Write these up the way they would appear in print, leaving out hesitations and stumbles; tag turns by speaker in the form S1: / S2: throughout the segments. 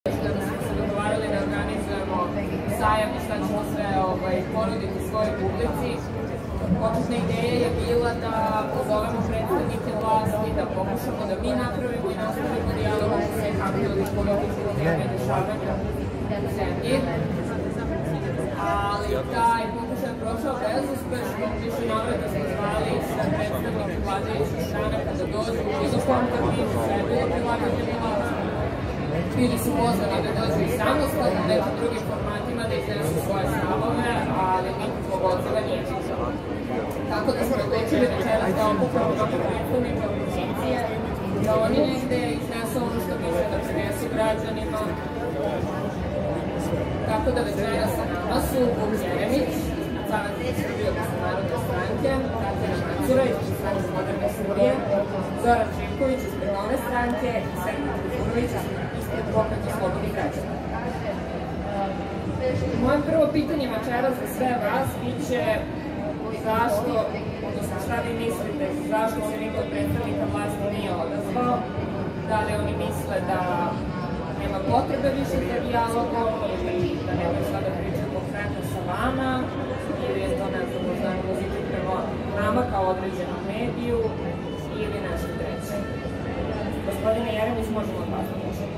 S1: Da smo se dogovarali da organizujemo sajam i šta ćemo sve ponuditi svojoj publici. Početna ideja je bila da pozovemo predstavnike vlasti, da pokušamo da mi napravimo i nastavimo dijalog o svih aktualnih političkih tema i dešavanja u zemlji. Ali taj pokušaj je prošao bezuspešno, više navrata smo zvali sve predstavnike vladajućih stranaka da dođu u bilo kom terminu sebe i prilaganje vlasti. Bili su pozvani da dođu i samostalno, nekim drugim formatima da iznesu svoje stavove, ali nikakvog odziva nije bilo. Tako da smo odlučili večeras da okupamo neke predstavnike opozicije, da oni negde iznesu ono što misle da prinesu građanima. Tako da večeras sa nama su Vuk Jeremić, Savez Srbije odnosno Narodne stranke, Tatjana Macura iz Stranke Moderne Srbije, Zoran Živković ispred Nove stranke i Sergej Trifunović ispred Pokreta slobodnih građana. Moje prvo pitanje večeras za sve vas biće zašto, odnosno šta vi mislite, zašto se niko od predstavnika vlasti nije odazvao, da li oni misle da nema potrebe više za dijalogom ili da nemaju šta da pričaju konkretno sa vama ili je to možda animoziti prema nama kao određenom mediju ili nešto treće. Gospodine Jeremić, možemo od vas da možemo.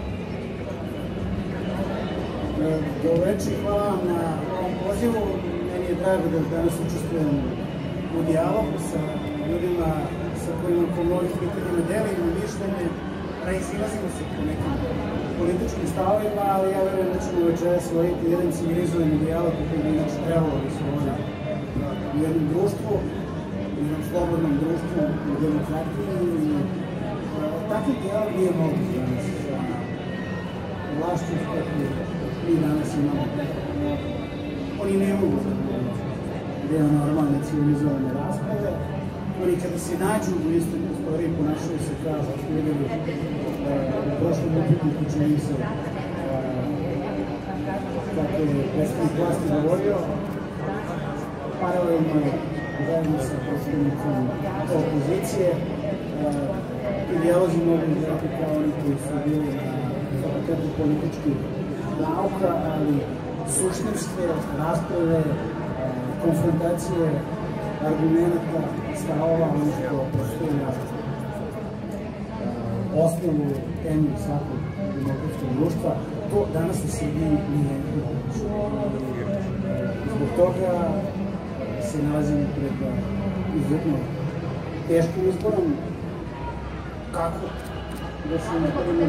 S2: Dobro večer, hvala vam na ovom pozivu. Meni je drago da danas učestvujem u dijalogu sa ljudima sa kojima po mnogih pitanjima delimo mišljenje, raizilazimo se po nekim političkim stavovima, ali ja verujem da ćemo večeras voditi jedan civilizovani dijalog koji bi inače trebalo da se vodi u jednom društvu, u jednom slobodnom društvu, u demokratiji. Takav dijalog nije moguć danas sa vlašću kakvu mi danas imamo. Oni ne mogu da deo normalne civilizovane rasprave. Oni kada se nađu u istoj prostoriji ponašaju se kao što smo videli u prošlom upitniku čini se kako je predstavnik vlasti govorio, paralelno zajedno sa predstavnikom opozicije. Ti dijalozi mogu izgledati kao oni koji su bili na fakultetu političkih nauka, ali suštinske rasprave, konfrontacije, argumenta, stavova, ono što postoji osnovu temu svakog demokratskog društva, to danas u Srbiji nije moguće. Zbog toga se nalazimo pred izuzetno teškim izborom kako da se napravimo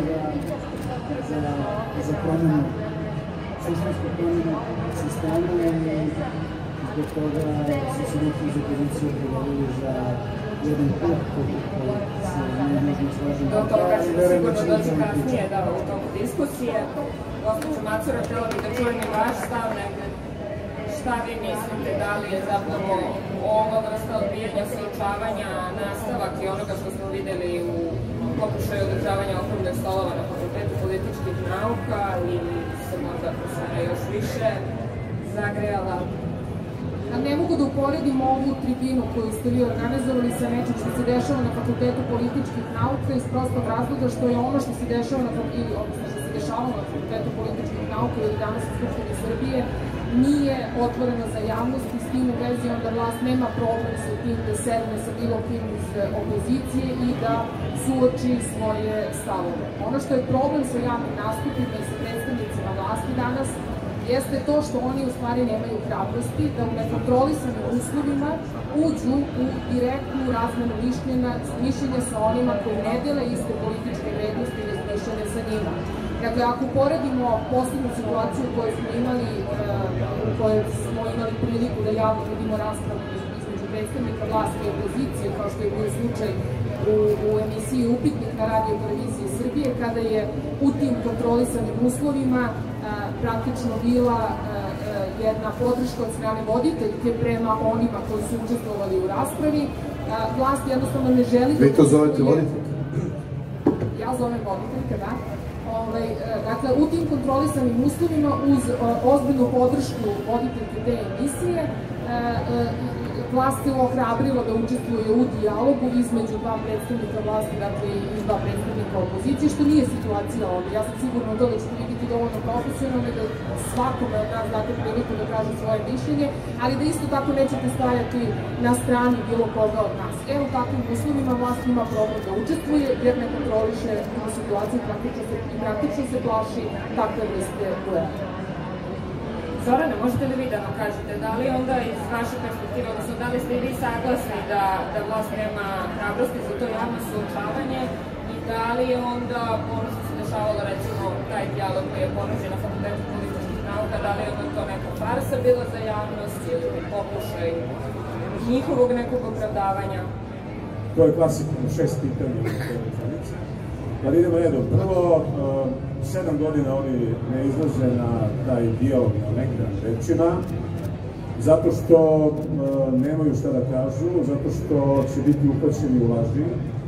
S2: za promenu, suštinsku promenu sistema i zbog toga su se neki iz opozicije opredelili za jedan put koji se ne možemo slažiti.
S1: Do toga ćemo sigurno doći kasnije u toku diskusije. Gospođo Macura, htjela bih da čujem i vaš stav negde. Šta vi mislite, da li je zapravo ova vrsta odbijanja suočavanja nastavak i onoga što smo videli u pokušaju održavanja okruglih stolova na Fakultetu političkih nauka ili se možda atmosfera još više zagrejala?
S3: Ne mogu da uporedim ovu tribinu koju ste vi organizovali sa nečim što se dešava na Fakultetu političkih nauka iz prostog razloga što je ono što se dešava na Fakultetu političkih nauka ili danas u Skupštini Srbije nije otvoreno za javnost i s tim u vezi onda vlast nema problem sa tim da sedne sa bilo kim iz opozicije i da suoči svoje stavove. Ono što je problem sa javnim nastupima i sa predstavnicima vlasti danas jeste to što oni u stvari nemaju hrabrosti da u nekontrolisanim uslovima uđu u direktnu razmenu mišljenja sa onima koji ne dele iste političke vrednosti i razmišljanja sa njima. Dakle, ako uporedimo poslednju situaciju koju smo imali, u kojoj smo imali priliku da javno vidimo raspravu između predstavnika vlasti i opozicije, kao što je bio slučaj u emisiji Upitnik na Radio televiziji Srbije, kada je u tim kontrolisanim uslovima praktično bila jedna podrška od strane voditeljke prema onima koji su učestvovali u raspravi. Vlast jednostavno ne želi...
S4: Vi to zovete voditeljke?
S3: Ja zovem voditeljke, da. Dakle, u tim kontrolisanim uslovima uz ozbiljnu podršku voditeljke te emisije vlast se ohrabrila da učestvuje u dijalogu između dva predstavnika vlasti, dakle i dva predstavnika opozicije, što nije situacija ovdje. Ja sam sigurna u to da ćete vi biti dovoljno profesionalni da svakome od nas date priliku da kaže svoje mišljenje, ali da isto tako nećete stajati na strani bilo koga od nas. Evo u takvim uslovima vlast ima problem da učestvuje jer ne kontroliše situaciju i praktično se plaši takve vrste boja.
S1: Zorane, možete li vi da nam kažete, da li onda iz vaše perspektive, odnosno da li ste i vi saglasni da vlast nema hrabrosti za to javno suočavanje i da li je onda, ono što se dešavalo, recimo, taj dijalog koji je ponuđen na Fakultetu političkih nauka, da li je onda to neka farsa bila za javnost ili pokušaj njihovog nekog opravdavanja?
S4: To je klasično 6 pitanja u toj rečenici. Ali idemo redom. Prvo, 7 godina oni ne izlaze na taj dijalog na Megdan rečima, zato što nemaju šta da kažu, zato što će biti uhvaćeni u laži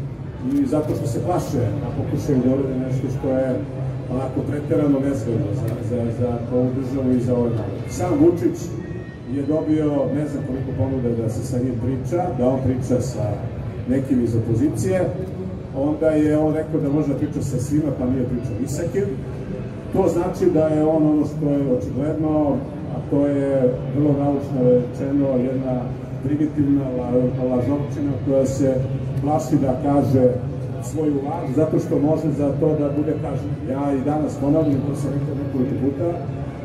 S4: i zato što se plaše, a pokušaju da urade nešto što je onako preterano nezgodno za ovu državu i za ovaj narod. Sam Vučić je dobio ne znam koliko ponuda da se sa njim priča, da on priča sa nekim iz opozicije. Onda je on rekao da može da priča sa svima, pa nije pričao ni sa kim. To znači da je on ono što je očigledno, a to je vrlo naučno rečeno, jedna primitivna lažovčina koja se plaši da kaže svoju laž, zato što može za to da bude kažnjen. Ja i danas ponavljam, to sam rekao nekoliko puta,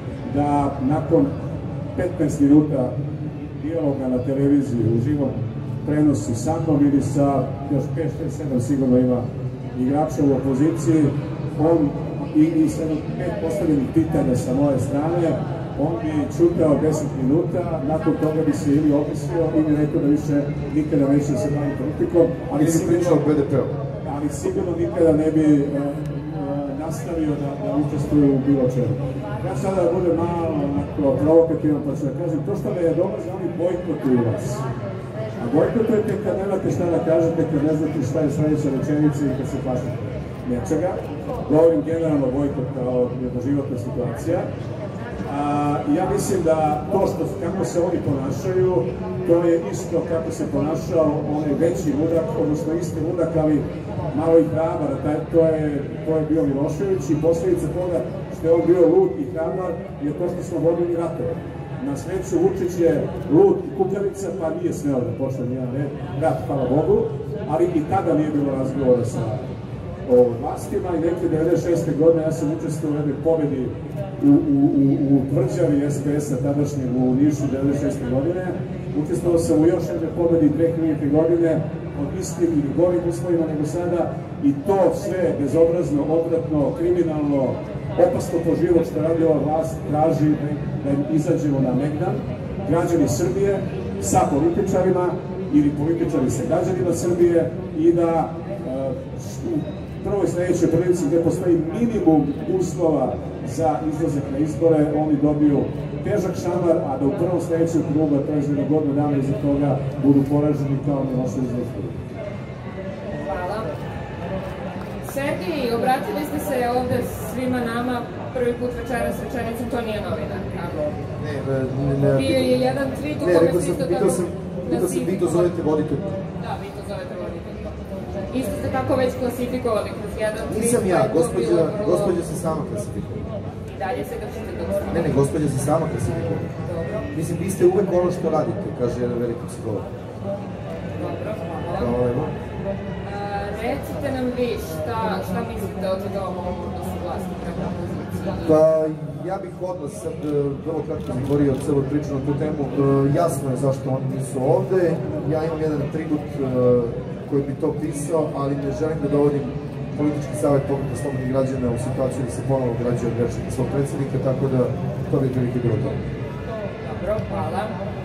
S4: da nakon 15 minuta dijaloga na televiziji u živom prenosi sa mnom ili sa još 5-6-7 sigurno ima igrača u opoziciji, on i sa 5 postavljenih pitanja sa moje strane, on bi čutao 10 minuta, nakon toga bi se ili opisio ili rekao da više nikada neće se bavi politikom, ali sigurno nikada ne bi nastavio da učestvuje u bilo čemu. Ja sada da budem malo provokativan pa ću da kažem, to što me je dolaze, oni bojkotuju vas. A bojkotujete kad nemate šta da kažete, kad ne znate šta je sledeća rečenica i kad se plašite nečega. Govorim generalno bojkot kao jedna životna situacija. Ja mislim da to kako se oni ponašaju, to je isto kako se ponašao onaj veći ludak, odnosno isti ludak, ali malo i hrabar. To je bio Milošević i posljedica toga što je on bio lud i hrabar je to što smo vodili ratove. Na sreću Vučić je lud i kukavica, pa nije smeo da počne nijedan rat, hvala Bogu, ali i tada nije bilo razgovora sa vlastima i neke 96. godine ja sam učestvovao u jednoj pobedi u tvrđavi SPS-a tadašnjeg u Nišu 96. godine. Učestvovao sam u još jednoj pobedi 2000. godine od istim ili gorim uslovima nego sada i to sve bezobrazno, odvratno, kriminalno, opasno po život što radi ova vlast traži da im izađemo na Megdan, građani Srbije sa političarima ili političari sa građanima Srbije i da u prvoj sledećoj prilici gde postoji minimum uslova za izlazak na izbore, oni dobiju težak šamar, a da u prvom sledećem krugu, to je za godinu dana iza toga, budu poraženi kao Milošević izlazili.
S1: Hvala. Sergij, obratili ste se ovde svima nama prvi put večeras rečenicom, to nije novinar, kako?
S5: Ne.
S1: Bio je jedan tweet u kome se isto tako...
S5: Pitao sam, vi to zovete voditelj.
S1: Da, vi to zovete voditelj. Isto ste tako već klasifikovali kroz jedan tweet.
S5: Nisam ja, gospođa se sama klasifikovala.
S1: Dalje se držite dok ste...
S5: Ne, gospođa se sama klasifikovala.
S1: Dobro.
S5: Mislim, vi ste uvek ono što radite, kaže jedan veliki psiholog.
S1: Dobro, hvala. Recite nam vi šta mislite o ovom odnosu vlasti prema opoziciji?
S5: Pa, ja bih odnos sad vrlo kratko zatvorio celu priču na tu temu. Jasno je zašto oni nisu ovde. Ja imam jedan tribut koji bi to pisao, ali ne želim da dovodim politički savjet Pokreta slobodnih građana u situaciju da se ponovo građuje od rečnika svog predsjednika, tako da to bi prilike bilo to.
S1: Dobro, hvala.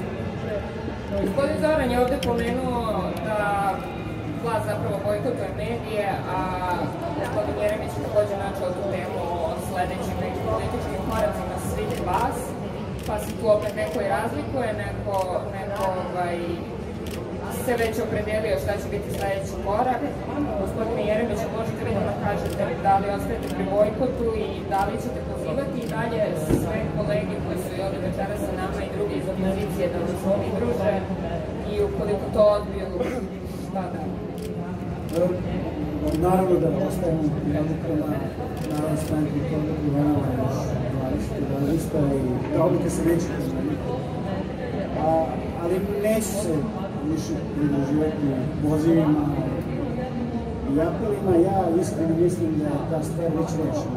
S1: Gospodin Zoran je ovde pomenuo da vlast zapravo bojkotuje medije, a gospodin Jeremić je takođe načeo tu temu o sledećim nekim političkim koracima svih vas, pa se tu opet neko i razlikuje, neko se već opredelio šta će biti sledeći korak. Gospodine Jeremiću, možete vi da nam kažete da li ostajete pri bojkotu i da li ćete pozivati i dalje sve kolege koji su ovde večera sa nama i drugi iz opozicije da nas pridruže i ukoliko to odbiju, šta da?
S2: Naravno da ostajemo pri odlukama Narodne stranke i toga privanava još 20. i ta odluka se neće promeniti. Ali neću se više pridruživati pozivima i apelima. Ja iskreno mislim da je ta stvar već rešena.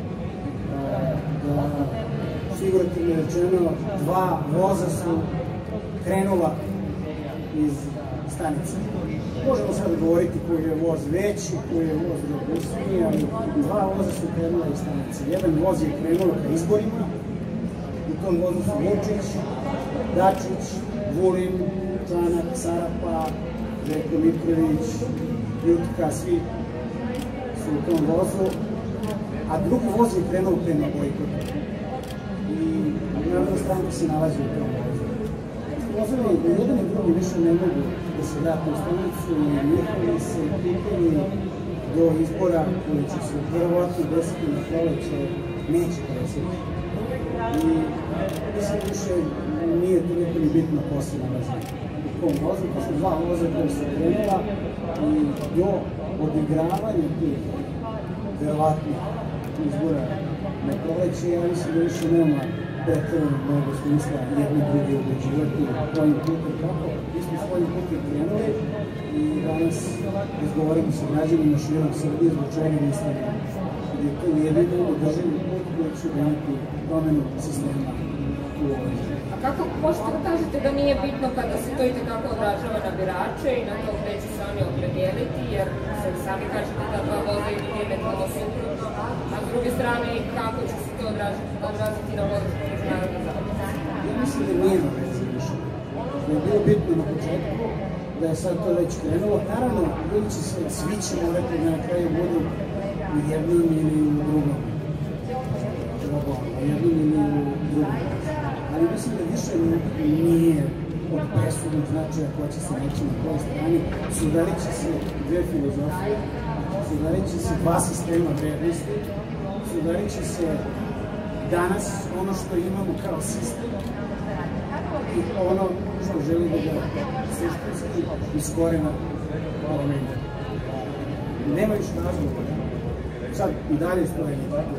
S2: Da, figurativno rečeno, 2 voza su krenula iz stanice. Možemo sad govoriti koji je voz veći, koji je voz robustniji, ali 2 voza su krenula iz stanice. Jedan voz je krenuo ka izborima, u tom vozu su Vučić, Dačić, Vulin, Čanak, Sarapa, Željko Mitrović, Jutka, svi su u tom vozu, a drugi voz je krenuo prema bojkotu. I Narodna stranka se nalazi u tom vozu. Vozovi, jedan i drugi više ne mogu da se vrate u stanicu i njihovi se pitanje do izbora koji će se verovatno desiti na proleće neće desiti. I mislim više nije toliko ni bitno posle nalazi u kom vozu, pa su 2 voza koja su krenula i do odigravanja tih verovatno izbora na proleće, ja mislim da više nema pretredno mnogo smisla jedni drugi ubeđivati kojim putem kako. Mi smo svojim putem krenuli i danas razgovaramo sa građanima širom Srbije zbog čega mislim da je to jedini održivni put koji će doneti promenu sistema u ovoj zemlji.
S1: A kako možete da kažete da nije bitno kada se to i tekako odražava na birače i na to gde će se oni opredeliti, jer se sami kažete da 2 voza idu dijametralno suprotno, a s druge strane kako će se to odraziti na podršku međunarodne zajednice?
S2: Ja mislim da nije na vezi više. Da je bilo bitno na početku, da je sad to već krenulo. Naravno, ljudi će se, svi će morati da na kraju budu u jednom ili u drugom. U jednom ili u drugom. Ali mislim da više nije od presudnog značaja ko će se reći na kojoj strani. Sudarit će se 2 filozofije, sudarit će se 2 sistema vrednosti, sudarit će se danas ono što imamo kao sistem i ono što želi da ga suštinski iz korena promeni. Nema više razloga. Sad i dalje stoje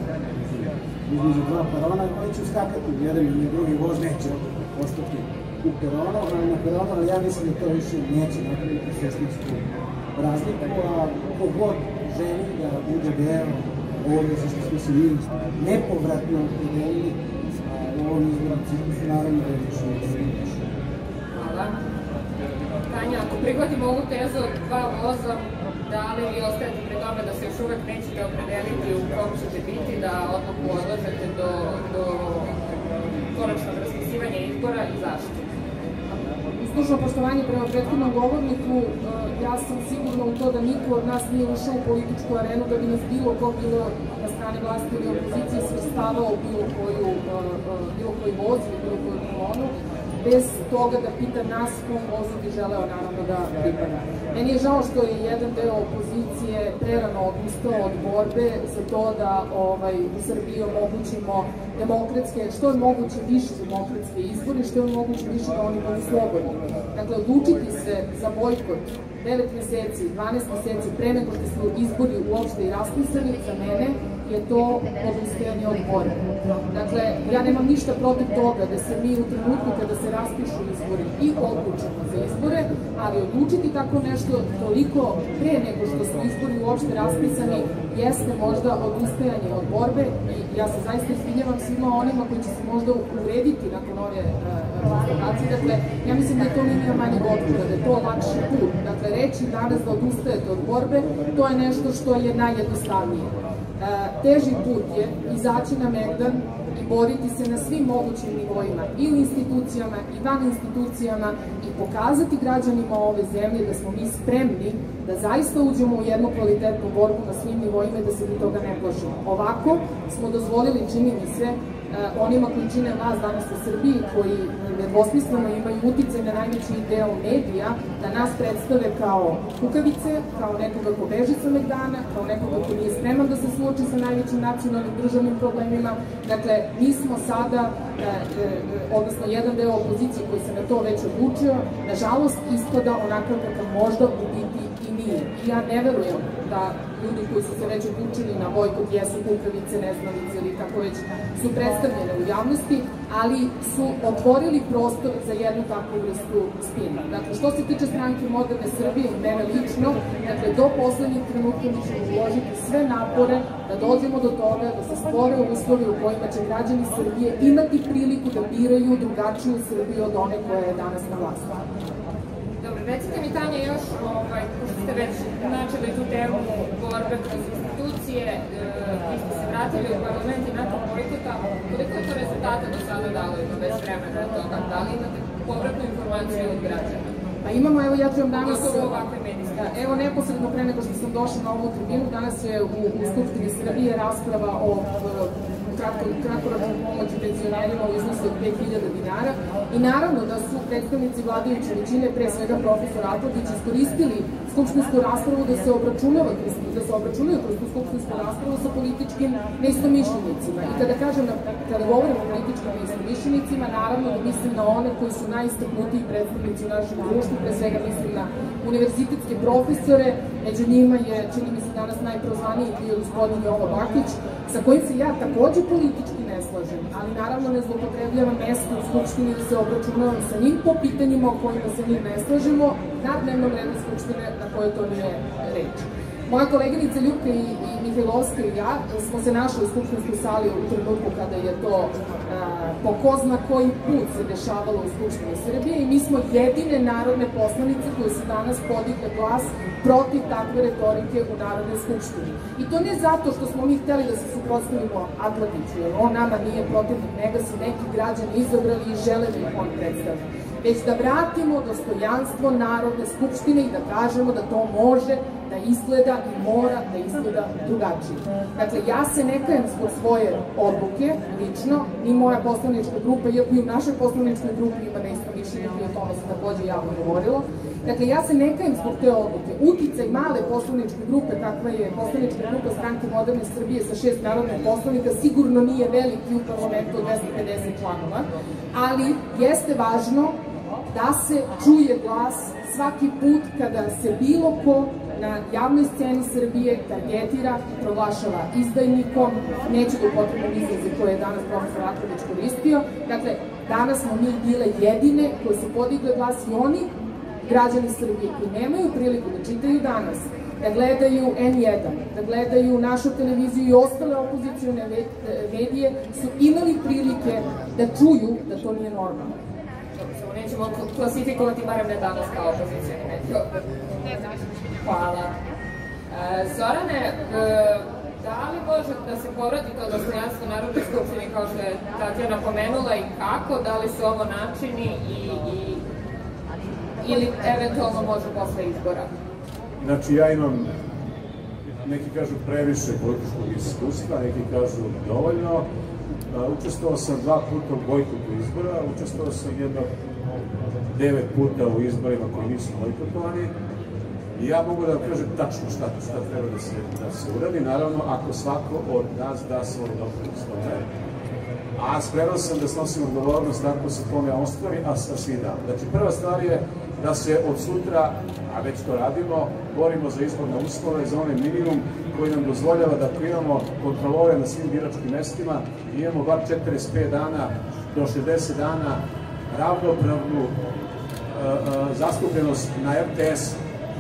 S2: između 2 perona, oni će skakati, jedan ili drugi voz neće ostati u peronu, ali ja mislim da to više neće napraviti suštinsku razliku, a kogod želi da bude deo ovdje, zašto smo se mi nepovratno opredelili u ovom izbornom ciklusu, naravno da je više neće.
S1: Hvala. Tanja, ako prihvatimo ovu tezu od 2 voza, da li vi ostajete pri tome da se još uvek nećete opredeliti u kom ćete biti, da odluku odlažete do konačnog raspisivanja izbora i zašto?
S3: Slušno poštovanje prema prethodnom govorniku, ja sam sigurna u to da niko od nas nije ušao u političku arenu da bi nas bilo ko bilo na strani vlasti ili opozicije svrstavao bilo koji voz ili bilo koju kolonu, bez toga da pita nas kom vozu bi želeo naravno da pripada. Meni je žao što je jedan deo opozicije prerano odustao od borbe za to da u Srbiji omogućimo demokratske, što je moguće više demokratske izbore, što je moguće više da oni budu slobodni. Dakle, odlučiti se za bojkot 9 meseci, 12 meseci pre nego što su izbori uopšte i raspisani, za mene je to odustajanje od borbe. Dakle, ja nemam ništa protiv toga da se mi u trenutku kada se raspišu izbori i odlučimo za izbore, ali odlučiti tako nešto toliko pre nego što su izbori uopšte raspisani jeste možda odustajanje od borbe i ja se zaista izvinjavam svima onima koji će se možda uvrediti nakon ove konstatacije. Dakle, ja mislim da je to linija manjeg otpora, da je to lakši put. Dakle, reći danas da odustajete od borbe, to je nešto što je najjednostavnije. Teži put je izaći na megdan i boriti se na svim mogućim nivoima i u institucijama i van institucijama i pokazati građanima ove zemlje da smo mi spremni da zaista uđemo u jednu kvalitetnu borbu na svim nivoima i da se do toga ne plašimo. Ovako smo dozvolili, čini mi se, onima koji čine vlast danas u Srbiji, koji nedvosmisleno imaju uticaj na najveći deo medija, da nas predstave kao kukavice, kao nekoga ko beži sa Megdana, kao nekoga ko nije spreman da se suoči sa najvećim nacionalnim državnim problemima. Dakle, mi smo sada, odnosno jedan deo opozicije koji se na to već odlučio, nažalost ispada onakav kakav možda u biti i nije. I ja ne verujem da ljudi koji su se već odlučili na bojkot jesu kukavice, neznalice ili kako već su predstavljene u javnosti, ali su otvorili prostor za jednu takvu vrstu spina. Dakle, što se tiče Stranke moderne Srbije i mene lično, dakle, do poslednjeg trenutka mi ćemo uložiti sve napore da dođemo do toga da se stvore uslovi u kojima će građani Srbije imati priliku da biraju drugačiju Srbiju od one koja je danas na vlasti.
S1: Dobro, recite mi, Tanja, još, pošto ste već načeli tu temu borbe kroz institucije, vi ste se vratili u parlament i nakon bojkota, koliko je to rezultata do sada dalo i bez vremena toga? Da li imate povratnu informaciju od građana?
S3: Pa imamo, evo ja ću vam danas,
S1: ovakve medijske.
S3: Evo neposredno pre nego što sam došla na ovu tribinu, danas je u Skupštini Srbije rasprava o kratkoročnoj pomoći penzionerima u iznosu od 5.000 dinara i naravno da su predstavnici vladajuće većine, pre svega profesor Atlagić, iskoristili skupštinsku raspravu da se obračunaju kroz tu skupštinsku raspravu sa političkim neistomišljenicima. I kada govorim o političkim neistomišljenicima, naravno da mislim na one koji su najistaknutiji predstavnici u našem društvu, pre svega mislim na univerzitetske profesore, među njima je, čini mi se danas najprozvaniji bio gospodin Jovo Bakić, sa kojim se ja takođe politički ne slažem, ali naravno ne zloupotrebljavam mesto u Skupštini da se obračunavam sa njim po pitanjima o kojima se mi ne slažemo na dnevnom redu Skupštine na kojoj to nije reč. Moja koleginica Ljupka i Mihajlovska i ja smo se našli u skupštinskoj sali u trenutku kada je to po ko zna koji put se dešavalo u Skupštini Srbije i mi smo jedine narodne poslanice koje su danas podigle glas protiv takve retorike u Narodnoj skupštini. I to ne zato što smo mi hteli da se suprotstavimo Atlagiću, jer on nama nije protivnik, njega su neki građani izabrali i žele da ih on predstavlja, već da vratimo dostojanstvo Narodne skupštine i da kažemo da to može da izgleda i mora da izgleda drugačije. Dakle, ja se ne kajem zbog svoje odluke, lično, ni moja poslanička grupa, iako i u našoj poslaničkoj grupi ima neistomišljenika i o tome se takođe javno govorilo. Dakle, ja se ne kajem zbog te odluke. Uticaj male poslaničke grupe, kakva je poslanička grupa Stranke moderne Srbije sa 6 narodnih poslanika, sigurno nije veliki u parlamentu od 250 članova, ali jeste važno da se čuje glas svaki put kada se bilo ko na javnoj sceni Srbije targetira i proglašava izdajnikom, neću da upotrebim izraze koje je danas profesor Atlagić koristio. Dakle, danas smo mi bile jedine koje su podigle glas i oni građani Srbije koji nemaju priliku da čitaju danas, da gledaju N1, da gledaju našu televiziju i ostale opozicione medije, su imali prilike da čuju da to nije normalno.
S1: Samo nećemo klasifikovati barem ne danas kao opozicione medije. Hvala. Zorane, da li može da se povrati to dostojanstvo Narodne skupštine kao što je Tatjana pomenula i kako? Da li su ovo načini ili eventualno može posle izbora?
S4: Znači, ja imam, neki kažu previše političkog iskustva, neki kažu dovoljno. Učestvovao sam 2 puta u bojkotu izbora, učestvovao sam jedno 9 puta u izborima koji nisu bojkotovani. I ja mogu da vam kažem tačno šta treba da se uradi, naravno ako svako od nas da svoj doprinos tome. A spreman sam da snosim odgovornost ako se tome ostvari, a svi da. Znači, prva stvar je da se od sutra, a već to radimo, borimo za izborne uslove, za onaj minimum koji nam dozvoljava da imamo kontrolore na svim biračkim mestima i imamo bar 45 dana do 60 dana ravnopravnu zastupljenost na RTS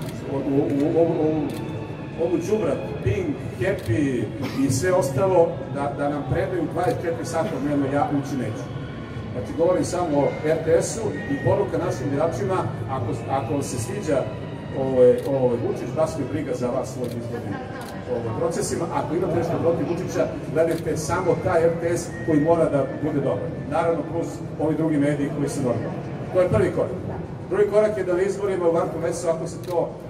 S4: ovu đubrat, Pink, Happy i sve ostalo da nam predaju 24 sata dnevno, ja ući neću. Znači, govorim samo o RTS-u i poruka našim biračima, ako vam se sviđa Vučić, baš mi briga za vas svojim izbornim procesima. Ako imate nešto protiv Vučića, gledajte samo taj RTS koji mora da bude dobar. Naravno, plus ovi drugi mediji koji su normalni. To je prvi korak. Drugi korak je da na izborima u martu mesecu, ako se to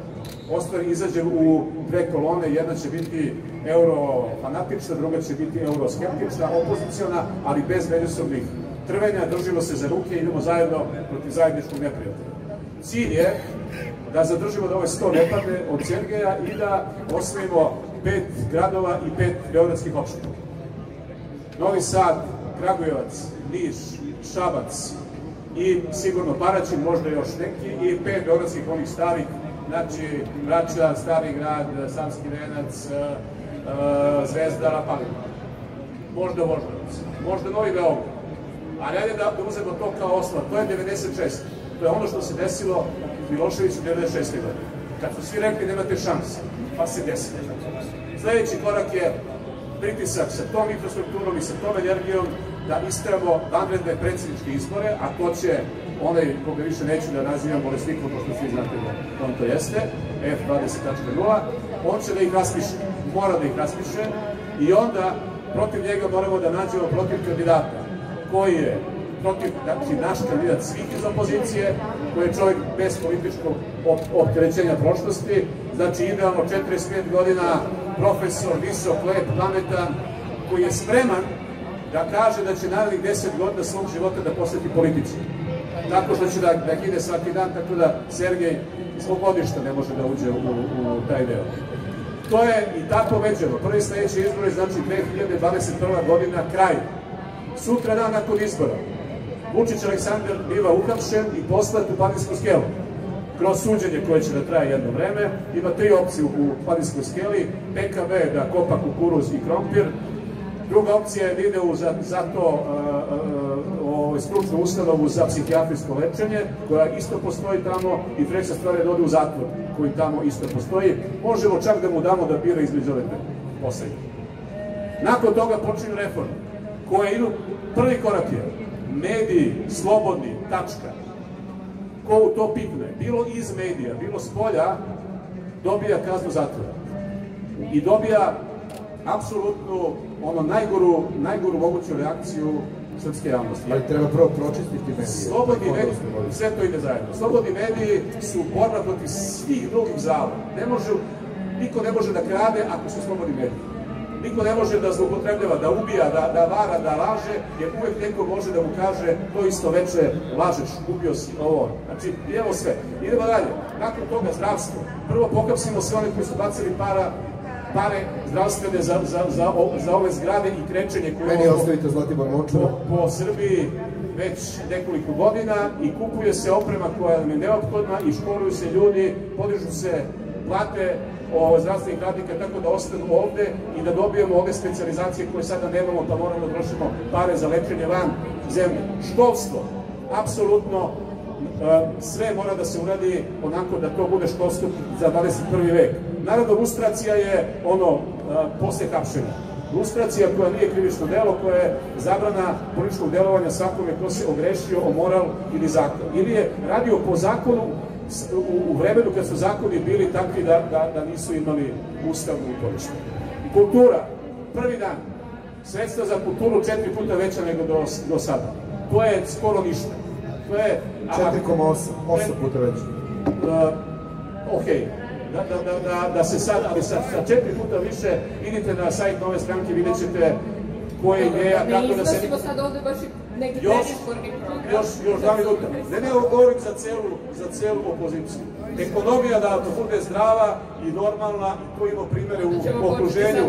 S4: ostvari, izađe u dve kolone, jedna će biti eurofanatična, druga će biti euroskeptična, opoziciona, ali bez međusobnih trvenja, držimo se za ruke i idemo zajedno protiv zajedničkog neprijatelja. Cilj je da zadržimo da ovaj sto ne padne od Sergeja i da osvojimo 5 gradova i 5 beogradskih opština. Novi Sad, Kragujevac, Niš, Šabac i sigurno Paraćin, možda još neki, i 5 beogradskih onih starih, znači Vračar, Stari grad, Savski Venac, Zvezdara, Palilula. Možda Voždovac, možda Novi Beograd. Ali ajde da uzemo to kao osnov, to je 96. To je ono što se desilo Miloševiću 96. godine. Kad su svi rekli nemate šanse, pa se desilo. Sledeći korak je pritisak sa tom infrastrukturom i sa tom energijom da istramo vanredne predsjedničke izbore, a to će onaj koga više neću da nazivam bolesnikom, pošto svi znate da on to jeste, F20.0, on će da ih raspiše, mora da ih raspiše i onda protiv njega moramo da nađemo protiv kandidata koji je protiv, znači naš kandidat svih iz opozicije, koji je čovjek bez političkog opterećenja prošlosti, znači idealno 45 godina, profesor, visok, lep, pametan, koji je spreman da kaže da će narednih 10 godina svog života da posveti politici. Tako što će da ide svaki dan, tako da Sergej svog godišta ne može da uđe u taj deo. To je i tako veđeno. Prvi sledeći izbor, znači 2021. godina, kraj. Sutra dan nakon izbora Vučić Aleksandar biva uhapšen i poslat u Padinskoj skelu. Kroz suđenje koje će da traje jedno vreme, ima 3 opcije u Padinskoj skeli, PKB da kopa kukuruz i krompir, druga opcija je da ide u stručnu ustanovu za psihijatrijsko lečenje, koja isto postoji tamo, i treća stvar je da ode u zatvor, koji tamo isto postoji. Možemo čak da mu damo da bira između ove poslednje. Nakon toga počinju reforme, koje idu, prvi korak je mediji, slobodni, tačka. Ko u to pikne, bilo iz medija, bilo s polja, dobija kaznu zatvora. I dobija apsolutnu, ono, najgoru moguću reakciju srpske javnosti.
S5: Ali treba prvo pročistiti medije.
S4: Slobodni mediji, sve to ide zajedno. Slobodni mediji su borba protiv svih drugih zala. Niko ne može da krade ako su slobodni mediji. Niko ne može da zloupotrebljava, da ubija, da vara, da laže, jer uvek neko može da mu kaže to isto veče lažeš, ubio si, ovo. Znači, idemo sve. Idemo dalje. Nakon toga zdravstvo. Prvo pohapsimo sve one koji su bacili pare zdravstvene za ove zgrade i krečenje koje
S5: meni ostavite Zlatibor Lončara
S4: po Srbiji već nekoliko godina i kupuje se oprema koja nam je neophodna i školuju se ljudi, podižu se plate zdravstvenih radnika tako da ostanu ovde i da dobijemo ove specijalizacije koje sada nemamo, pa moramo da trošimo pare za lečenje van zemlje. Školstvo, apsolutno sve mora da se uradi onako da to bude školstvo za 21. vek. Naravno, lustracija je ono posle hapšenja. Lustracija koja nije krivično delo, koja je zabrana političkog delovanja svakome ko se ogrešio o moral ili zakon. Ili je radio po zakonu u vremenu kad su zakoni bili takvi da nisu imali ustavno uporište. Kultura, prvi dan, sredstva za kulturu 4 puta veća nego do sada. To je skoro ništa.
S5: 4,8 puta veća.
S4: Okej. Da se sad, ali sa 4 puta više, idite na sajt Nove stranke, vidjet ćete koje ideja, kako da se...
S1: Mi iznosimo sad ovde baš neki predizborni program.
S4: Još 2 minuta. Ne govorim za celu opoziciju. Ekonomija da bude zdrava i normalna, i to ima primere u okruženju.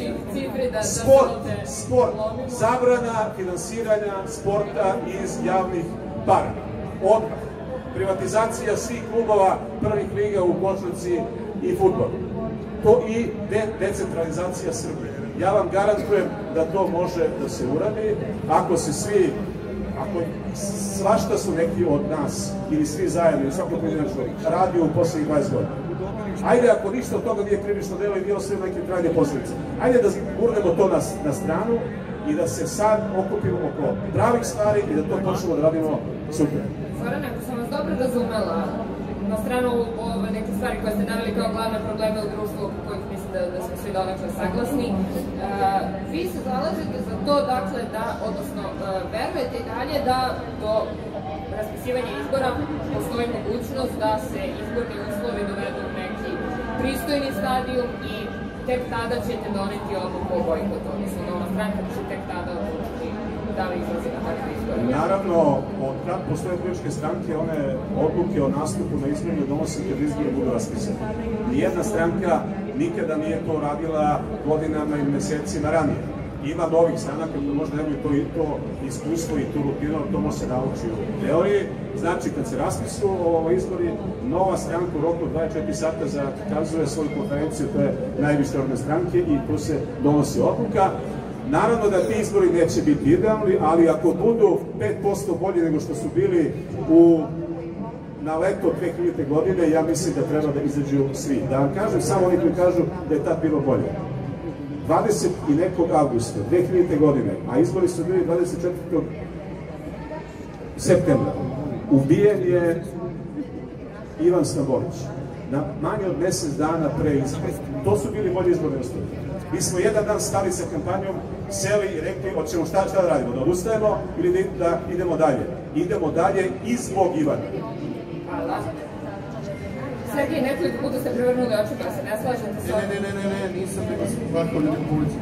S4: Sport, zabrana finansiranja sporta iz javnih para. Odmah. Privatizacija svih klubova prvih liga u košarci i fudbalu. To i decentralizacija Srbije. Ja vam garantujem da to može da se uradi ako se svi, ako svašta su neki od nas ili svi zajedno, svako pojedinačno radi u poslednjih 20 godina. Ajde, ako ništa od toga nije krivično delo i nije ostavio neke trajne posledice, ajde da gurnemo to na stranu i da se sad okupimo oko pravih stvari i da to počnemo da radimo sutra.
S1: Zorane, ako sam vas dobro razumela, na stranu neke stvari koje ste naveli kao glavne probleme u društvu, oko kojih mislim da smo svi donekle saglasni, vi se zalažete za to, dakle, odnosno, verujete i dalje da do raspisivanja izbora postoji mogućnost da se izborni uslovi dovedu u neki pristojni stadijum i tek tada ćete doneti odluku o bojkotu, odnosno Nova stranka će tek tada odlučiti da li izlazi na takve izbore.
S4: Naravno, od kad postoje političke stranke, one odluke o nastupu na izborima donose kad izbori budu raspisani. Nijedna stranka nikada nije to radila godinama i mesecima ranije. Ima novih stranaka koji možda nemaju to iskustvo i tu rutinu, to može se nauči u teoriji. Znači, kad se raspisu izbori, nova stranka u roku 24 sata zakazuje svoju konferenciju, to je najviše organ stranke i tu se donosi odluka. Naravno da ti izbori neće biti idealni, ali ako budu 5% bolji nego što su bili na leto 2000. godine, ja mislim da treba da izađu svi. Da vam kažem, samo oni koji kažu da je tad bilo bolje. 20. i nekog avgusta 2000. godine, a izbori su bili 24. septembra, ubijen je Ivan Stambolić. Na manje od mesec dana pre izbora. To su bili bolji izborni uslovi. Mi smo jedan dan stali sa kampanjom, seli i rekli, hoćemo šta da radimo, da odustajemo ili da idemo dalje. Idemo dalje i zbog Ivana.
S1: Hvala. Sergej, nekoliko puta ste prevrnuli oči, pa se ne slažete s ovim?
S5: Ne, nisam ovako ljudi u ulici.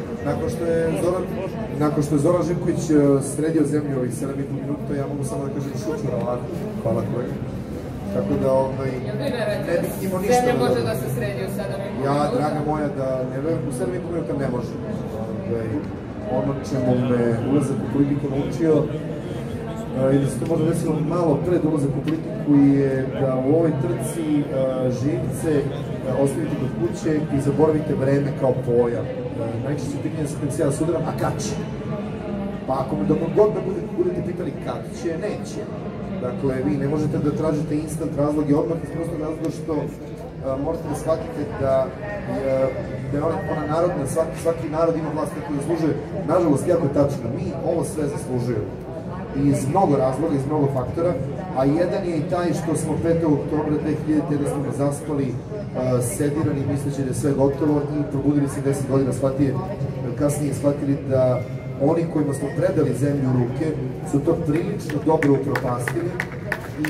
S5: Nakon što je Zoran Živković sredio zemlju ovih 7,5 minuta, ja mogu samo da kažem šučura ovako. Hvala kolega. Tako da, ne bih imao ništa da...
S1: Zemlja može da se sredi u 7,5 minuta?
S5: Ja, draga moja, da ne verujem, u 7,5 minuta ne može. Ono čemu me ulazak u politiku naučio, i da se to možda desilo malo pred ulazak u politiku, je da u ovoj trci živce ostavite kod kuće i zaboravite vreme kao pojam. Najčešće pitanje sa kojim se ja sudaram, a kad će? Pa ako me dok god da budete pitali kad će, neće. Dakle, vi ne možete da tražite instant razloge odmah iz prostog razloga što morate da shvatite da je ona narodna, svaki narod ima vlast kako zaslužuje. Nažalost, jako je tačno, mi ovo sve zaslužujemo. Iz mnogo razloga, iz mnogo faktora, a jedan je i taj što smo 5. oktobra 2000. jednostavno zaspali, sedirani, misleći da je sve gotovo i probudili se 10 godina, kasnije shvatili da oni kojima smo predali zemlju u ruke su to prilično dobro upropastili i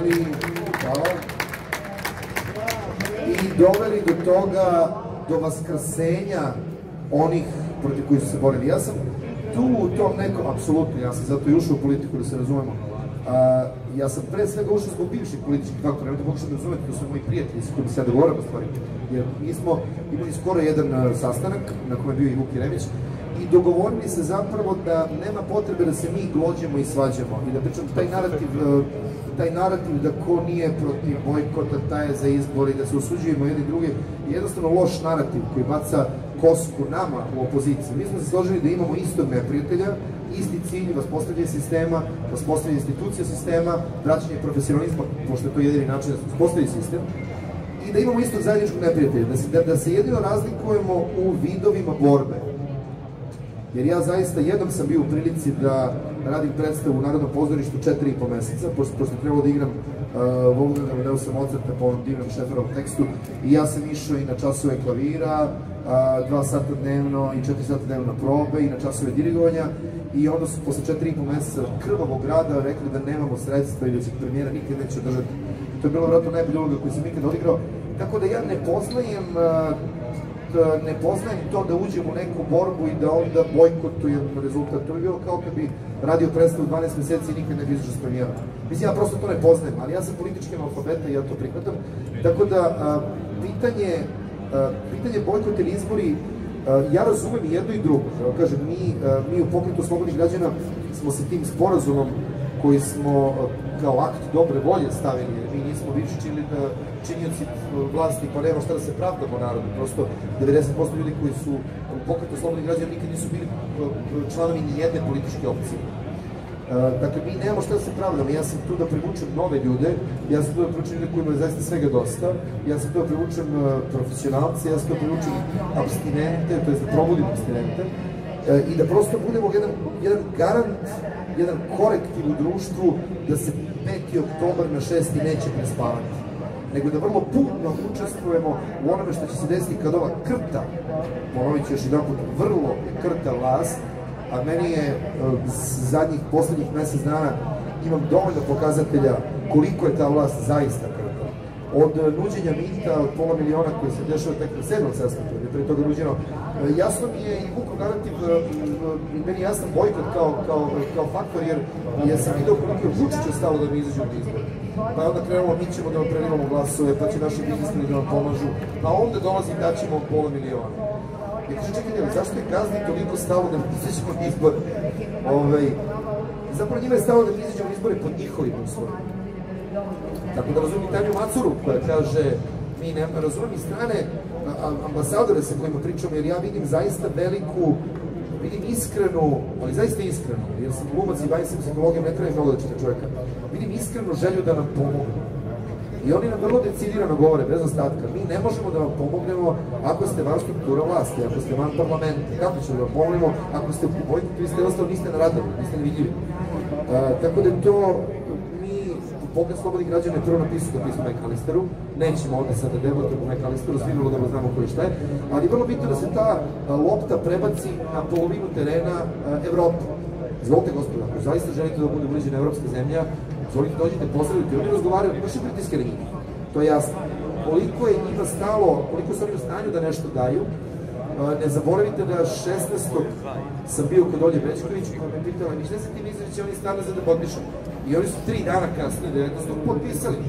S5: doveli do toga, do vaskrsenja onih protiv koji su se borili. Ja sam tu u tom nekom, apsolutno, ja sam zato i ušao u politiku, da se razumemo. Ja sam pre svega ušao zbog bivših političkih faktora, nemojte pokušati da razumete, to su moji prijatelji s kojima se ja dogovaram stvari. Jer mi smo imali skoro jedan sastanak na kojem je bio i Vuk Jeremić i dogovorili se zapravo da nema potrebe da se mi glođemo i svađamo i da pričam taj narativ da ko nije protiv bojkota, taj je za izbor i da se osuđujemo jedni druge, je jednostavno loš narativ koji baca kosku nama u opoziciji. Mi smo se složili da imamo istog neprijatelja, isti cilj, vaspostavljanje sistema, vaspostavljanje institucija sistema, vraćanje profesionalizma, pošto je to jedini način da se uspostavi sistem, i da imamo istog zajedničkog neprijatelja, da se jedino razlikujemo u vidovima borbe. Jer ja zaista jednom sam bio u prilici da radim predstavu u Narodnom pozorištu 4,5 meseca, pošto je trebalo da igram Wolfganga Amadeusa Mozarta po ovom divnom Šeferovom tekstu i ja sam išao i na časove klavira, 2 sata dnevno i 4 sata dnevno na probe i na časove dirigovanja i onda su posle 4,5 meseca krvavog rada rekli da nemamo sredstva i da se premijera nikad neće održati. To je bilo vjerojatno najbolja uloga koju sam nikad odigrao, tako da ja ne poznajem to da uđem u neku borbu i da onda bojkotujem rezultat. To bi bilo kao kad bi radio predstavu 12 meseci i nikad ne bi izašao s premijerom. Mislim, ja prosto to ne poznajem, ali ja sam politički analfabeta i ja to prihvatam. Tako da, pitanje bojkota ili izbori, ja razumem i jedno i drugo. Kažem, mi u Pokretu slobodnih građana smo se tim sporazumom koji smo kao akt dobre volje stavili, jer mi nismo više činioci vlasti, pa nema šta da se pravdamo narodu. Prosto 90% ljudi koji su u Pokretu slobodnih građana nikad nisu bili članovi ni jedne političke opcije. Dakle, mi nemamo šta da se pravdamo. Ja sam tu da privučem nove ljude, ja sam tu da privučem ljude koji imaju zaista svega dosta, ja sam tu da privučem profesionalce, ja sam tu da privučem abstinente, to je da probudim abstinente, i da prosto budemo jedan garant, jedan korektiv u društvu da se 5. oktobar na 6. neće prespavati, nego da vrlo puno učestvujemo u onome što će se desiti kad ova krta, ponovit ću još jedan put, vrlo krta vlast, a meni je poslednjih mesec dana imam dovoljno pokazatelja koliko je ta vlast zaista krta. od nuđenja mita od $500.000 koji se dešava tek na 7. sastanku, je pre toga nuđeno. Jasno mi je i Vukov narativ, meni jasan bojkot kao faktor, jer sam vidio koliko je Vučiću stalo da mi izađemo na izbore. Pa je onda krenulo, mi ćemo da vam prelivamo glasove, pa će naši ministri da vam pomažu, a onda dolazi da ćemo $500.000. I kaže, čekajte, zašto je Gazni toliko stalo da mi izađemo na izbore? Zapravo njima je stalo da mi izađemo na izbore pod njihovim uslovima. Tako da razumim Tanju Macuru koja kaže, mi ne razumim i strane ambasadore sa kojima pričamo, jer ja vidim zaista veliku, vidim iskrenu, ali zaista iskrenu, jer sam glumac i bavim se psihologijom, ne treba mnogo da čita čovjeka, vidim iskrenu želju da nam pomogu. I oni nam vrlo decidirano govore, bez ostatka, mi ne možemo da vam pomognemo ako ste van struktura vlasti, ako ste van parlamenta, kako ćemo da vam pomognemo, ako ste u bojkotu, vi ste ostali, niste na radaru, niste nevidljivi. Tako da je to, Pokret slobodnih građana je prvo napisao pismo McAllisteru, nećemo ovde sada debatujemo o McAllisteru, svi vrlo dobro znamo koji šta je, ali je vrlo bitno da se ta lopta prebaci na polovinu terena Evrope. Izvolite gospodo, ako zaista želite da bude uređena evropska zemlja, izvolite dođite, pozdravite, oni razgovaraju, oni vrši pritiske na njih, to je jasno. Koliko je njima stalo, koliko su oni u stanju da nešto daju, ne zaboravite da 16. sam bio kod Olje Bećković i koja me pitala, mi šta se ti misli da će oni stane za da potpišu? I oni su 3 dana kasnije, 19. potpisali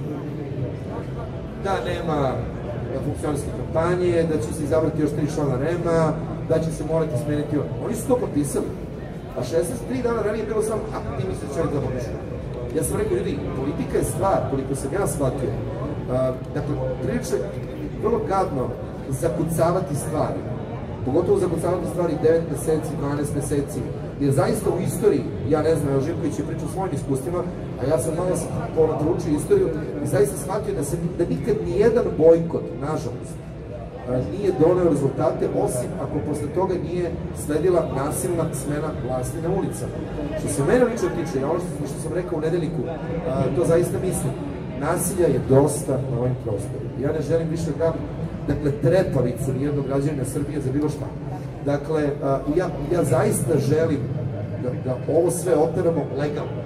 S5: da nema funkcionarske kampanje, da će se izabrati još 3 člana REM-a, da će se morati smeniti. Oni su to potpisali. A 3 dana ranije je bilo samo, a ti misli da će oni da potpišu. Ja sam rekao, ljudi, politika je stvar, koliko sam ja shvatio. Dakle, prilično je vrlo gadno zakucavati stvari. Pogotovo zakucavati stvari 9 meseci, 12 meseci. Jer zaista u istoriji, ja ne znam, Živković je pričao o svojim iskustvima, a ja sam malo proučio istoriju i zaista shvatio da nikad nijedan bojkot, nažalost, nije doneo rezultate, osim ako posle toga nije sledila nasilna smena vlasti na ulicama. Što se mene lično tiče, ja ono što sam rekao u Nedeljniku, to zaista mislim, nasilja je dosta na ovim prostorima. Ja ne želim više da trepavicu nijednog građanina Srbije za bilo šta. Dakle, ja zaista želim da ovo sve operamo legalno.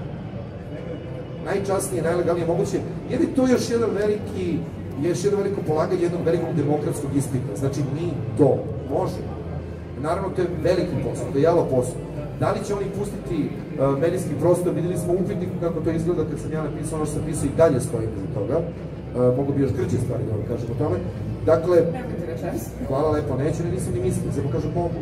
S5: Najčasnije, najlegalnije moguće, jer je to još jedno veliko polaganje jednog velikog demokratskog ispita. Znači, mi to možemo. Naravno, to je veliki posao, to je jalo posao. Da li će oni pustiti medijski prostor, videli smo u upitniku kako to izgleda kad sam ja napisao ono što sam pisao i dalje stojim iza toga. Mogu bi još grđe stvari da vam kažem o tome. Dakle, hvala lepo, neću, nisam ni mislio, samo kažem mogu.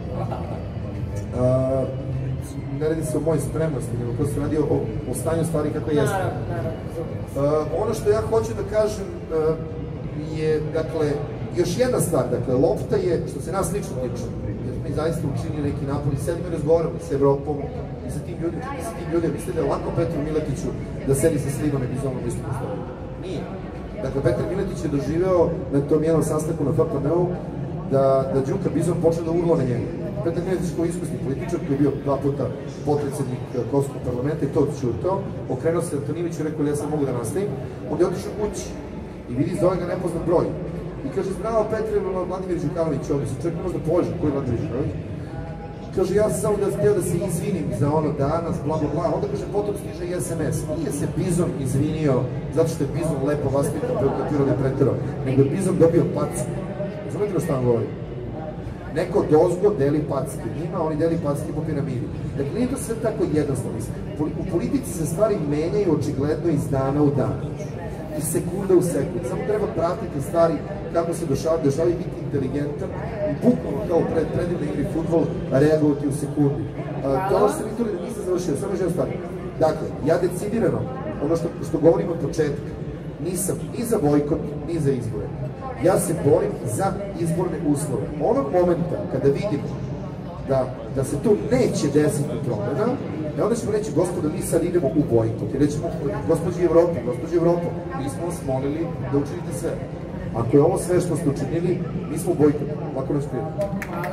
S5: Ne radi se o mojoj spremnosti, nego ko se radi o stanju stvari kako jeste. Ono što ja hoću da kažem je, dakle, još jedna stvar, dakle, lopta je, što se nas lično tiče, jer mi zaista učinili neki napor i sedimo i razgovaramo sa Evropom i sa tim ljudima, mislite da je lako Petru Miletiću da sedi sa Slivom i Bizonom isto postavljaju? Nije. Dakle, Petar Miletić je doživeo na tom jednom sastanku na FPN-u da Đuka Bizon počne da urla na njega. Petar Miletić koji je iskusni političar, koji je bio 2 puta potpredsednik Kosovskog parlamenta i to odčutao, okrenuo se Antonijeviću i rekao ja sam mogu da nastavim, on je otišao kući i vidi zove ga nepoznat broj. I kaže, zdravo Petre, Vladimir Đukanović ovdje, se čovjek možda poveže, koji je Vladimir Đukanović? Kaže, ja sam samo htio da se izvinim za ono danas, bla bla bla, onda kaže, potom stiže i SMS. Nije se Bizon izvinio zato što je Bizon lepo vaspitan, kapirao da je preterao, nego je Bizon dobio packu. Znate što vam govorim? Neko dozgo deli packe njima, oni deli packe po piramidi. Dakle, nije to sve tako jednostavno. U politici se stvari menjaju očigledno iz dana u dan. Iz sekunde u sekund. Samo treba pratiti stvari kako se dešavaju, biti inteligentan i bukvalno kao predivna igri futbol reagovati u sekundi. To ono što sam vidjeli da nisam završio, samo još jedna stvar. Dakle, ja decidirano, ono što govorim od početka, nisam ni za bojkot, ni za izbore. Ja se borim za izborne uslove. Onog momenta kada vidimo da se tu neće desiti promena, onda ćemo reći, gospodo, mi sad idemo u bojkot. I rećemo, gospođi Evropo, mi smo vas molili da učinite sve. Ako je ovo sve što ste učinili, mi smo u bojkotu. Lako nas prije.
S1: Hvala.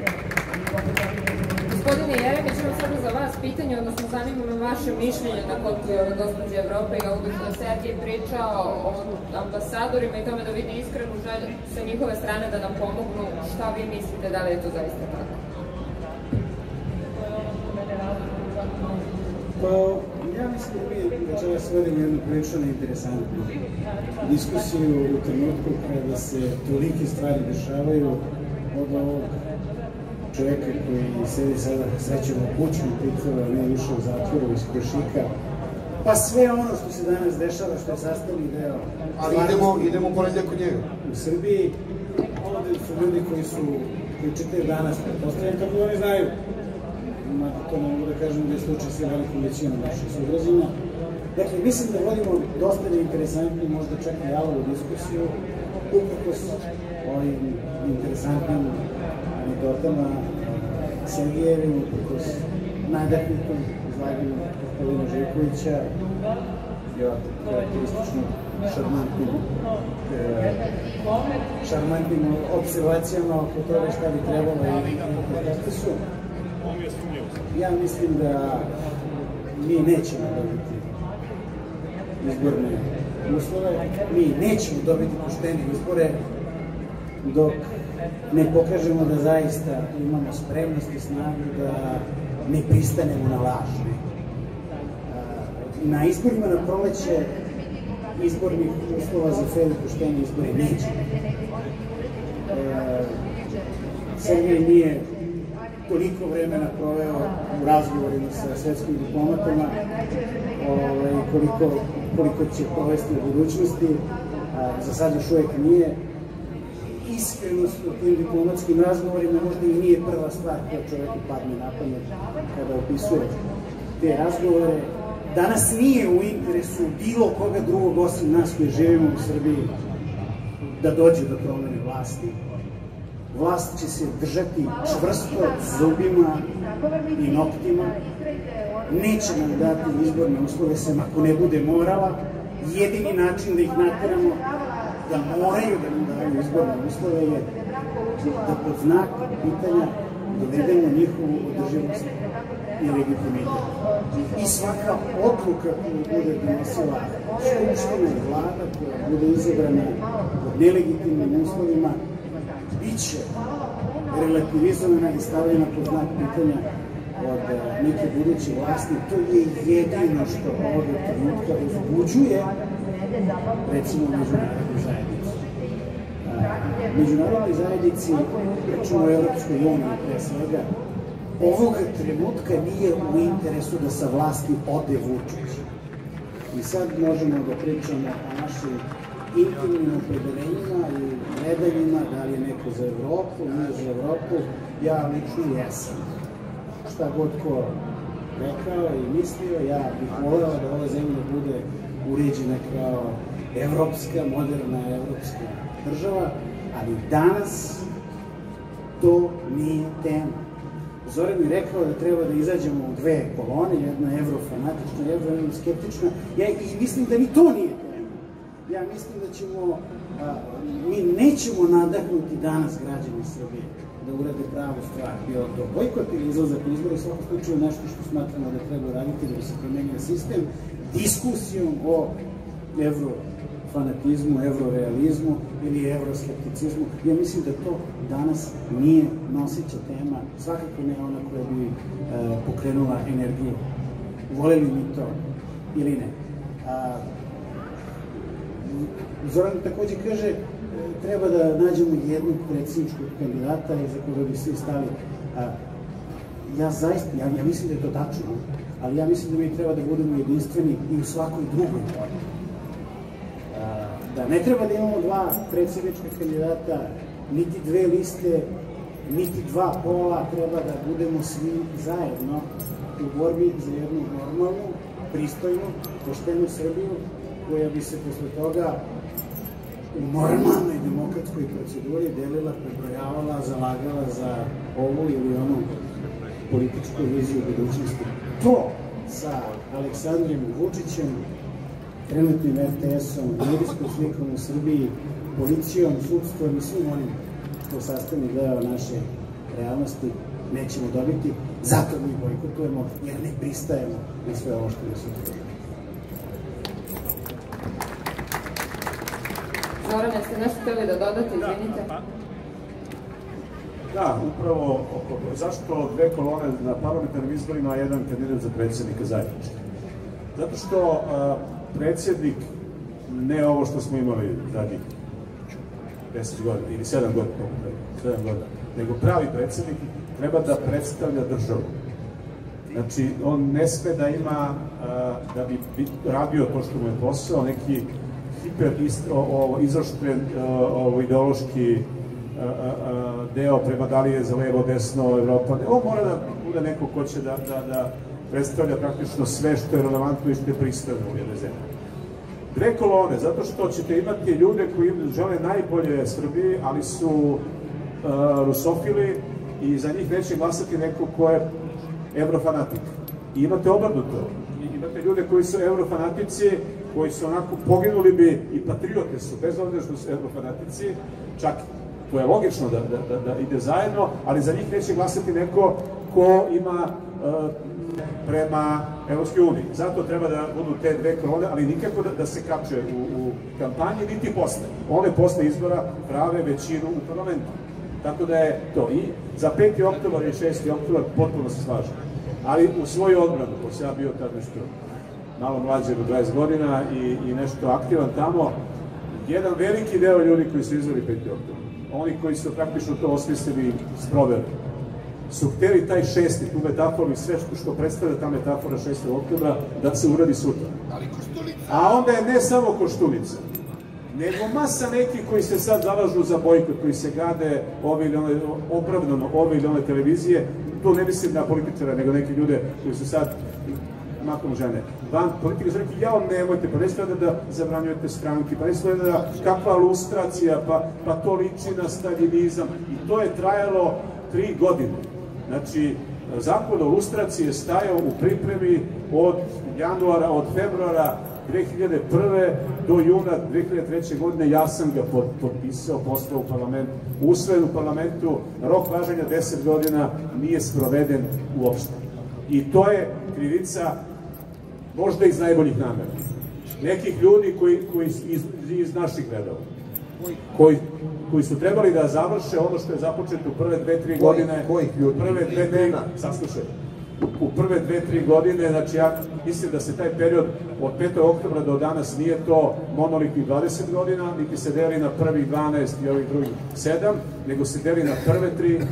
S1: Gospodine Jeremić, imam sada za vas pitanje, odnosno zanima me vaše mišljenje na koliko je ove gospođe Evrope i ovdje što je Sergej pričao o ambasadorima i tome da vidi iskrenu želju sa njihove strane da nam pomognu. Šta vi mislite, da li je to zaista tako?
S2: Pa, ja mislim mislim da mi večeras vodimo jednu prilično interesantnu diskusiju u trenutku kada se tolike stvari dešavaju od ovog čoveka koji sedi sada srećemo u kućnom pritvoru, a ne više u zatvoru iz Krušika, pa sve ono što se danas dešava, što je sastavni deo.
S5: Ali idemo ponedjeljak kod njega.
S2: U Srbiji, ovde su ljudi koji čitaju danas, pretpostavljam kako oni znaju. To ne mogu da kažem da je slučaj sa velikom većinom naših sugrađana. Dakle, mislim da vodimo dosta interesantnu, možda čak i jalovu diskusiju, uprkos ovim interesantnim anegdotama Sergijevim, uprkos nadahnutom izlaganju gospodina Živkovića, karakteristično šarmantnim observacijama oko toga šta bi trebalo i kako su. Ja mislim da mi nećemo dobiti izborne uslove, mi nećemo dobiti poštene izbore dok ne pokažemo da zaista imamo spremnost i snagu da ne pristanemo na laž. Na izborima na proleće izbornih uslova za fer i poštene izbore neće. Sergej nije toliko vremena proveo u razgovorima sa svetskim diplomatama, koliko će provesti u budućnosti, za sad još uvek nije. Iskrenost u tim diplomatskim razgovorima možda i nije prva stvar koja čoveku padne na pamet kada opisuje te razgovore. Danas nije u interesu bilo koga drugog osim nas koji živimo u Srbiji da dođe do promene vlasti. Vlast će se držati čvrsto zubima i noktima, neće nam dati izborne uslove sem ako ne bude morala. Jedini način da ih nateramo da moraju da nam daju izborne uslove je da pod znak pitanja dovedemo njihovu održivost i legitimitet. I svaka odluka koju bude donosila Skupština i Vlada koja bude izabrana pod nelegitimnim uslovima biće relativizovana i stavljena pod znak pitanja od neke buduće vlasti. To je jedino što ovoga trenutka uzbuđuje, recimo, međunarodnu zajednicu. Međunarodnoj zajednici, pričamo o Evropskoj uniji pre svega, ovoga trenutka nije u interesu da sa vlasti ode Vučić. I sad možemo da pričamo o našim intimnim opredeljenjima i gledanjima, da li je neko za Evropu, nije za Evropu. Ja lično jesam. Šta god ko rekao i mislio, ja bih voleo da ova zemlja bude uređena kao evropska, moderna evropska država, ali danas to nije tema. Zoran je rekao da treba da izađemo u dve kolone, jedna evrofanatična, jedna skeptična, i mislim da ni to nije tema. Ja mislim da mi nećemo nadahnuti danas građani Srbije da urade pravu stvar, bio to bojkot ili izlazak u izbore, u svakom slučaju nešto što smatramo da treba raditi da bi se promenio sistem, diskusijom o evrofanatizmu, evrorealizmu ili evroskepticizmu. Ja mislim da to danas nije nosića tema, svakako ne ona koja bi pokrenula energiju. Voleli mi to ili ne. Zoran takođe kaže treba da nađemo jednog predsjedničkog kandidata iza koga bi svi stali. Ja mislim da je to tačno, ali ja mislim da mi treba da budemo jedinstveni i u svakoj drugoj borbi. Da ne treba da imamo dva predsjednička kandidata, niti dve liste, niti dva pola, treba da budemo svi zajedno u borbi za jednu normalnu, pristojnu, poštenu Srbiju, koja bi se posle toga u normalnoj demokratskoj proceduri delila, prebrojavala, zalagala za ovu ili onu političku viziju budućnosti. To sa Aleksandrom Vučićem, trenutnim RTS-om, medijskom slikom u Srbiji, policijom, sudstvom i svim onim što sastavni deo naše realnosti nećemo dobiti. Zato mi bojkotujemo, jer ne pristajemo na sve ovo što nas utvrdi.
S1: Zoran, jeste nešto hteli da dodate, izvinite?
S4: Da, upravo zašto dve kolone na parlamentarnim izborima, a jedan kandidat za predsjednika zajednički. Zato što predsjednik, ne ovo što smo imali zadnjih 10 godina ili 7 godina, nego pravi predsjednik treba da predstavlja državu. Znači, on ne sme da ima, da bi radio to što mu je posao, neki hiper izoštren ideološki deo prema da li je za levo, desno, Evropa. On mora da bude neko ko će da predstavlja praktično sve što je relevantno i što je pristojno u jednoj zemlji. Dve kolone, zato što ćete imati ljude koji žele najbolje Srbiji, ali su rusofili i za njih neće glasati neko ko je evrofanatik. I imate obrnuto. Imate ljude koji su eurofanatici, koji su onako poginuli bi i patriote su, bez obzira što su eurofanatici, čak to je logično da ide zajedno, ali za njih neće glasati neko ko ima prema Evropskoj uniji. Zato treba da budu te dve kolone, ali nikako da se kače u kampanji, niti posle. One posle izbora prave većinu u parlamentu. Tako da je to. I za 5. oktobar i 6. oktobar potpuno se slažem. Ali u svoju odbranu, ko se ja bio tad nešto malo mlađe do 20 godina i nešto aktivan tamo, jedan veliki deo ljudi koji su izveli 5. oktobar, oni koji su praktično to osmislili i sproveli, su hteli taj 6. tu metaforu i sve što predstavlja ta metafora 6. oktobra da se uradi sutra. A onda je ne samo Koštunica, nego masa nekih koji se sad zalažu za bojkot, koji se gade opravdano ove ili one televizije. Tu ne mislim na političara, nego neke ljude koji su sad, makom žene, van politike su rekli, jao nemojte, pa nećete da zabranjujete stranke, pa nećete da kakva lustracija, pa to liči na staljinizam. I to je trajalo 3 godine. Znači, zakon o lustraciji je stajao u pripremi od januara, od februara 2001. do juna 2003. godine. Ja sam ga potpisao, poslao u parlament, usvojen u parlamentu, rok važenja 10 godina, nije sproveden uopšte. I to je krivica možda iz najboljih namera. Nekih ljudi koji iz naših redova, koji su trebali da završe ono što je započeto u prve 2-3 godine.
S5: Kojih ljudi?
S4: Saslušaj. U prve 2-3 godine, znači ja mislim da se taj period od 5. oktobra do danas nije to monolitnih 20 godina, niti se deli na prvih 12 i ovih drugih 7, nego se deli na prve 3,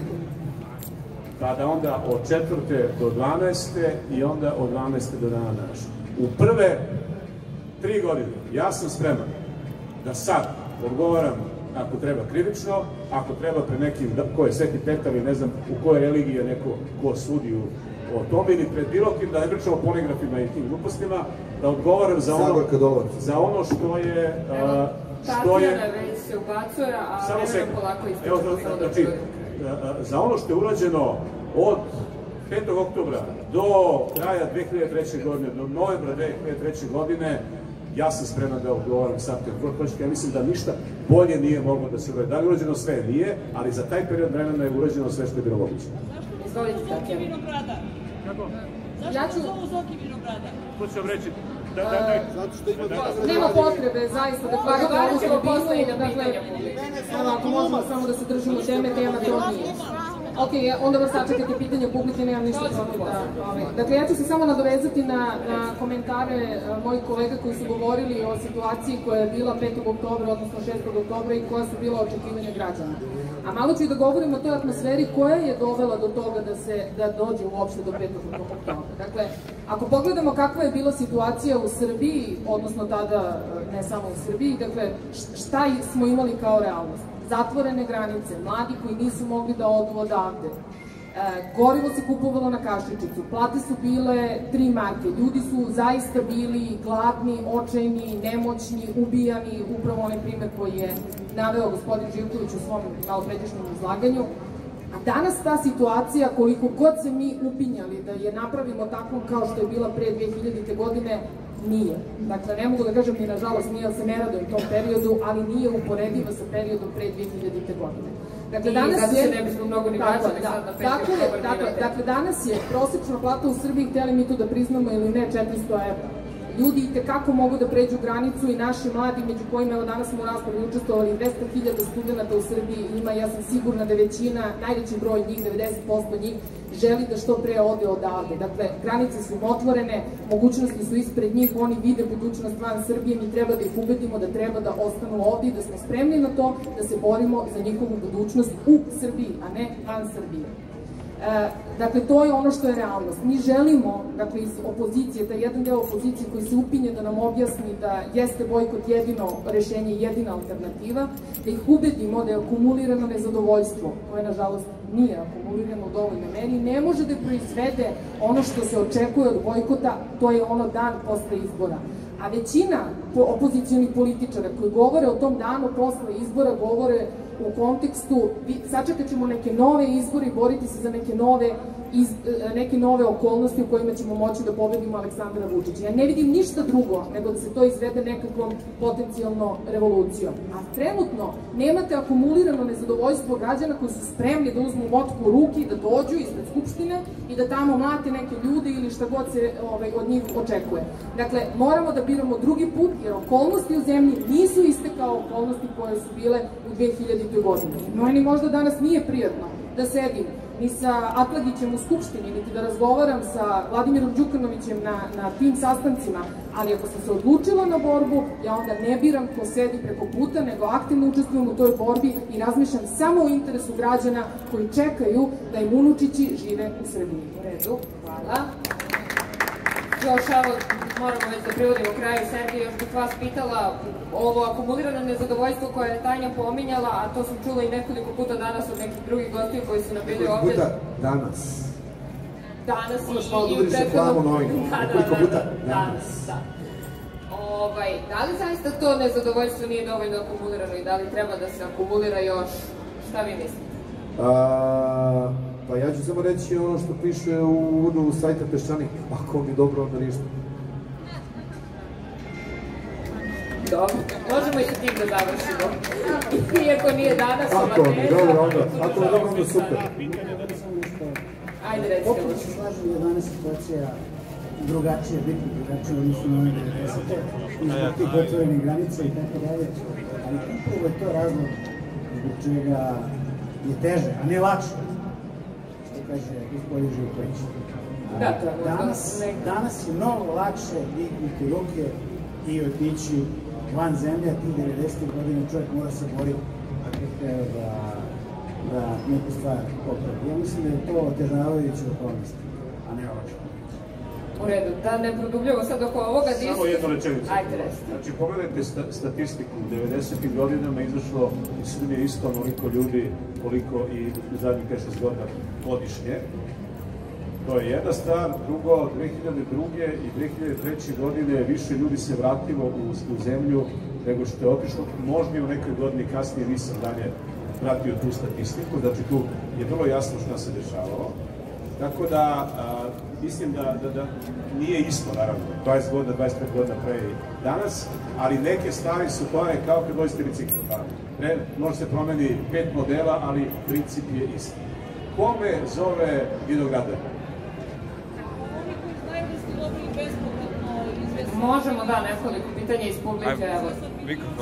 S4: pa da onda od 4. do 12. i onda od 12. do dana današnjeg. U prve 3 godine ja sam spreman da sad odgovaram ako treba krivično, ako treba pre nekim, ko je Sveti Petar i ne znam u kojoj religiji je neko ko sudi o tome ili pred bilo kim, da ne pričamo o poligrafima i tim glupostima, da odgovaram za ono što je...
S1: Tatjana već se ubacuje, a vremena polako ističe.
S4: Za ono što je urađeno od 5. oktobra do kraja 2003. godine, do novembra 2003. godine, ja sam spreman da odgovaram sad. Ja mislim da ništa bolje nije moglo da se uradi. Da li je urađeno sve? Nije, ali za taj period vremena je urađeno sve što je bilo moguće.
S1: Izvolite, Tatjana.
S6: Zašto zovu Zoki Vinogradar?
S4: To ću vam reći.
S3: Nema potrebe, zaista, da kvarite ovu tribinu, dakle, ako možemo samo da se držimo teme, tema to nije. Ok, onda vas sačekajte pitanje publike, nemam ništa protiv da... Dakle, ja ću se samo nadovezati na komentare mojih kolega koji su govorili o situaciji koja je bila 5. oktobra, odnosno 6. oktobra i koja su bila očekivanja građana. A malo ću i da govorim o toj atmosferi koja je dovela do toga da dođe uopšte do 5. oktobra. Dakle, ako pogledamo kakva je bila situacija u Srbiji, odnosno tada ne samo u Srbiji, dakle, šta smo imali kao realnost? Zatvorene granice, mladi koji nisu mogli da odu odavde, gorivo se kupovalo na kašičicu, plate su bile 3 marke, ljudi su zaista bili gladni, očajni, nemoćni, ubijani, upravo onaj primer koji je naveo gospodin Živković u svom malopređašnjem izlaganju. A danas ta situacija, koliko god se mi upinjali da je napravimo takvom kao što je bila pre 2000. godine, nije. Dakle, ne mogu da kažem ni nažalost nije, ali se ne radujem tom periodu, ali nije uporediva sa periodom pre 2000. godine. Dakle, danas je...
S1: ne bismo mnogo ni vraćali sad na 5.
S3: Dakle, danas je prosečna plata u Srbiji, htjeli mi to da priznamo ili ne, 400 evra. ljudi itekako mogu da pređu granicu i naši mladi, među kojima evo danas smo u raspravi učestvovali 200.000 studenta u Srbiji ima, ja sam sigurna da većina, najveći broj njih, 90% njih, želi da što pre ode odavde. Dakle, granice su otvorene, mogućnosti su ispred njih, oni vide budućnost van Srbije, mi treba da ih ubedimo da treba da ostanu ovde i da smo spremni na to da se borimo za njihovu budućnost u Srbiji, a ne van Srbije. Dakle, to je ono što je realnost. Mi želimo, dakle, iz opozicije, taj jedan deo opozicije koji se upinje da nam objasni da jeste bojkot jedino rešenje, jedina alternativa, da ih ubedimo da je akumulirano nezadovoljstvo, koje, nažalost, nije akumulirano u dovoljnoj meri, ne može da proizvede ono što se očekuje od bojkota, to je ono dan posle izbora. A većina opozicionih političara koji govore o tom danu posle izbora govore u kontekstu sačekat ćemo neke nove izbore i boriti se za neke nove okolnosti u kojima ćemo moći da pobedimo Aleksandra Vučića. Ja ne vidim ništa drugo nego da se to izvede nekakvom potencijalno revolucijom. A trenutno nemate akumulirano nezadovoljstvo građana koji su spremni da uzmu vodku u ruki, da dođu ispred Skupštine i da tamo mlate neke ljude ili šta god se od njih očekuje. Dakle, moramo da biramo drugi put jer okolnosti u zemlji nisu iste kao okolnosti koje su bile u 2000. godini. Meni možda danas nije prijatno da sedim ni sa Atlagićem u Skupštini, niti da razgovaram sa Vladimirom Đukanovićem na tim sastancima, ali ako sam se odlučila na borbu, ja onda ne biram ko sedi preko puta, nego aktivno učestvujem u toj borbi i razmišljam samo o interesu građana koji čekaju da im unučići žive u Srbiji. U redu, hvala.
S1: Još, evo, moramo već da privodimo kraju. Sergej, još bih vas pitala ovo akumulirano nezadovoljstvo koje je Tanja pominjala, a to sam čula i nekoliko puta danas od nekih drugih gostiju koji su nam bili ovde.
S5: Koliko puta danas?
S1: Danas i
S5: u prethodnom... Koliko puta danas?
S1: Da li zaista to nezadovoljstvo nije dovoljno akumulirano i da li treba da se akumulira još? Šta vi mislite?
S5: Pa ja ću samo reći ono što piše u uvodu sajta Peščanik, ako vam je dobro, onda ništa.
S1: Dobro, možemo i sa tim da završimo. Iako nije danas ova
S5: tema. Ako vam je dobro, onda super.
S1: Ajde, recimo.
S2: Opet se slažem da je danas situacija drugačija, bitno drugačija, odnosno na one 90-te, izbog tih otvorenih granica i tako dalje, ali upravo je to razlog zbog čega je teže, a ne lakše. Kaže gospodin Živković. Danas je mnogo lakše dignuti ruke i otići van zemlje, tih 90. godina čovjek mora se boriti ako hteo da neku stvar popravi. Ja mislim da je to otežavajuća okolnost, a ne olakšavajuća.
S1: U redu, da ne produbljamo sad oko ovoga.
S4: Samo jednu rečenicu.
S1: Ajde, resti.
S4: Znači, pogledajte statistiku, u 90. godinama izašlo iz Srbije isto onoliko ljudi koliko i u zadnjih 5-6 godina godišnje. To je jedna stvar. Drugo, 2002. i 2003. godine više ljudi se vratilo u zemlju nego što je otišlo. Možda i u nekoj godini kasnije nisam dalje pratio tu statistiku, znači tu je vrlo jasno šta se dešavalo. Tako da, mislim da nije isto, naravno, 20 godina, 25 godina pre i danas, ali neke stvari su tome kao kad vozite bicikl. Može se promeni 5 modela, ali princip je isti. Ko me zove vinogradar?
S1: Možemo, da, nekoliko pitanja iz publike, evo.
S6: Mikrofon.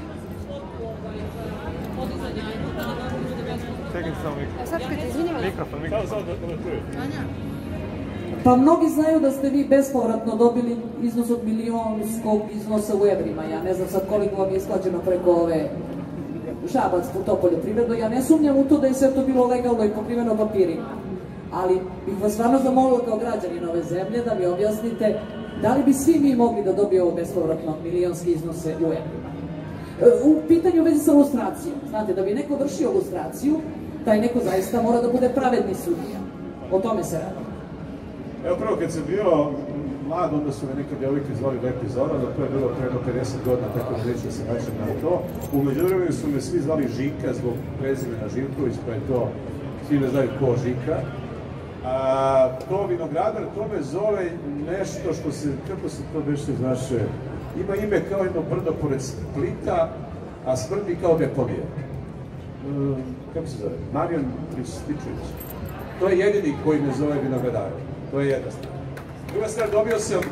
S7: Pa mnogi znaju da ste vi bespovratno dobili iznos od milionskog iznosa u evrima. Ja ne znam sad koliko vam je isplaćeno preko ove Šabac po to poljoprivredno. Ja ne sumnjam u to da je sve to bilo legalno i pokriveno papirima. Ali bih vas stvarno zamolila kao građanin ove zemlje da mi objasnite da li bi svi mi mogli da dobijemo bespovratno milionske iznose u evrima. U pitanju vezi sa lustracijom. Znate, da bi neko vršio lustraciju, taj neko zaista mora da bude pravedni sudija. O tome se radi.
S4: Evo prvo, kad sam bio mlad, onda su me neke djevojke zvali Lepi Zoran, to je bilo pre 50 godina, tako da neću se vraćam na to. U međuvremenu su me svi zvali Žika zbog prezimena Živković, pa je to, svi ne znaju ko Žika. To vinogradar, to me zove nešto što se, kako se to beše iz naše, ima ime kao jedno brdo pored Splita, a smrdi kao deponija. Kako se zove? Marijan Rističević. To je jedini koji me zove vinogradarom. To je jedna stvar. Druga stvar, dobio sam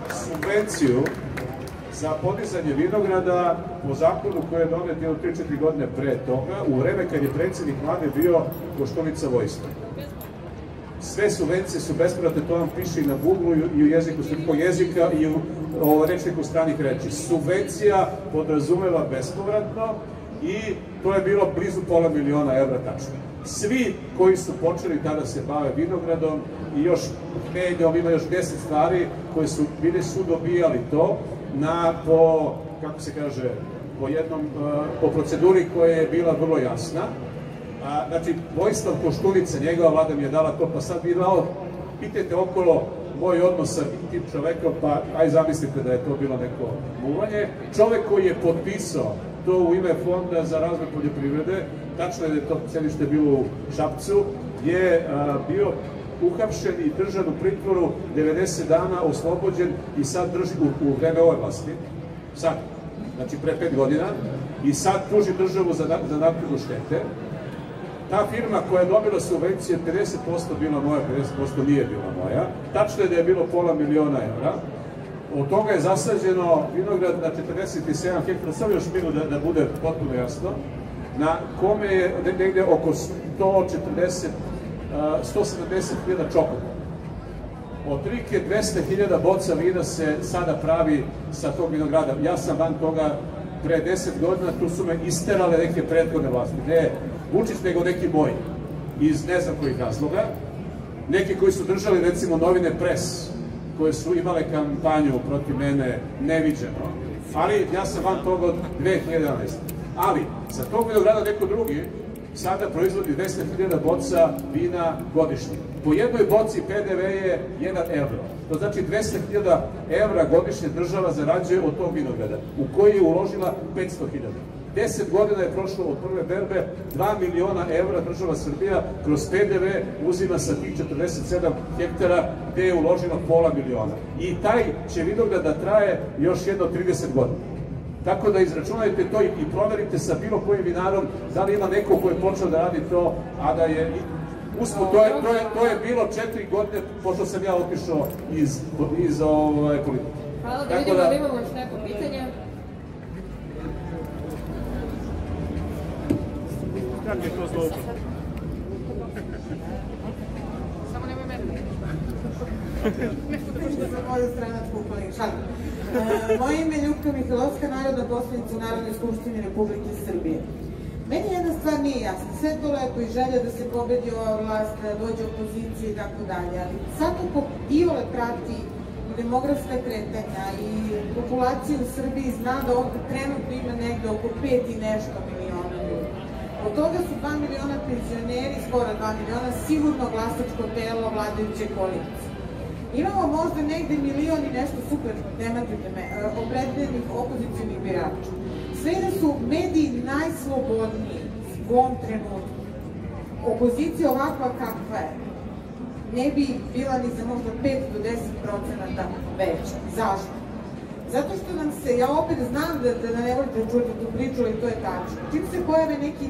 S4: subvenciju za podizanje vinograda po zakonu koji je donet 3-4 godine pre toga, u vreme kad je predsjednik vlade bio Koštunica Vojislav. Sve subvencije su besplatne, to vam piše i na Google i u jeziku srpskog jezika i u rečniku stranih reči. Subvencija podrazumeva bespovratno i to je bilo blizu $500.000 evra tačno. Svi koji su počeli tada se bave vinogradom i još medijom, ima još 10 stvari koje su bili su dobijali to po, kako se kaže, po proceduri koja je bila vrlo jasna. Znači, Vojislav Koštunica, njegova vlada mi je dala to, pa sad vi malo pitajte okolo moj odnos sa tim čovekom, pa aj zamislite da je to bilo neko muvanje. Čovek koji je potpisao to u ime Fonda za razvoj poljoprivrede, tačno je da je to sedište bilo u Šapcu, je bio uhapšen i držan u pritvoru 90 dana, oslobođen i sad drži u vreme ove vlasti, sad, znači pre 5 godina, i sad tuži državu za naknadu štete. Ta firma koja je dobila subvencije, 50% bila moja, 50% nije bila moja. Tačno je da je bilo $500.000 evra. Od toga je zasađeno vinograd na 47 hektara, samo još minut da bude potpuno jasno, na kome je negde oko 170.000 čokota. Otprilike 200.000 boca vina se sada pravi sa tog vinograda. Ja sam van toga pre 10 godina, tu su me isterale neke prethodne vlasti. Ne Vučić, nego neki moji, iz ne znam kojih razloga. Neki koji su držali, recimo, novine Pres, koje su imale kampanju protiv mene neviđeno. Ali ja sam van toga od 2011. Ali, za tog vinograda neko drugi sada proizvodi 200.000 boca vina godišnje. Po jednoj boci PDV je 1 evro. To znači 200.000 evra godišnje država zarađuje od tog vinograda, u koji je uložila 500.000. 10 godina je prošlo od prve berbe, 2 miliona evra država Srbija kroz PDV uzima sa tih 47 hektara gde je uložila $500.000. I taj će vinograd da traje još jedno 30 godina. Tako da izračunajte to i proverite sa bilo kojim vinarom da li ima neko ko je počeo da radi to, a da je... Usput, to je bilo 4 godine, pošto sam ja otišao iz politike.
S1: Hvala, da vidimo da imamo još neko pitanje.
S4: Kako je to zloupotreba?
S1: Samo nemoj mene.
S6: Za moju stranačku koališanu. Moje ime je Ljupka Mihajlovska, narodna poslanica u Narodnoj skupštini Republike Srbije. Meni jedna stvar nije jasna, sve to lepo i želja da se pobedi ova vlast, da dođe opozicija i tako dalje, ali svako ko iole prati demografska kretanja i populacija u Srbiji zna da ovdje trenutno ima negde oko 5 i nešto miliona ljudi. Od toga su 2 miliona penzioneri, skoro 2 miliona, sigurno glasačko telo vladajuće koalicije. Imamo možda negde milion i nešto, super, nemate me, opredeljenih opozicijnih birača. Sve da su mediji najslobodniji u ovom trenutku. Opozicija ovakva kakva je, ne bi bila ni za možda 5 do 10% veća. Zašto? Zato što nam se, ja opet znam da ne volite čuti tu priču, ali to je tačno. Čim se pojave neki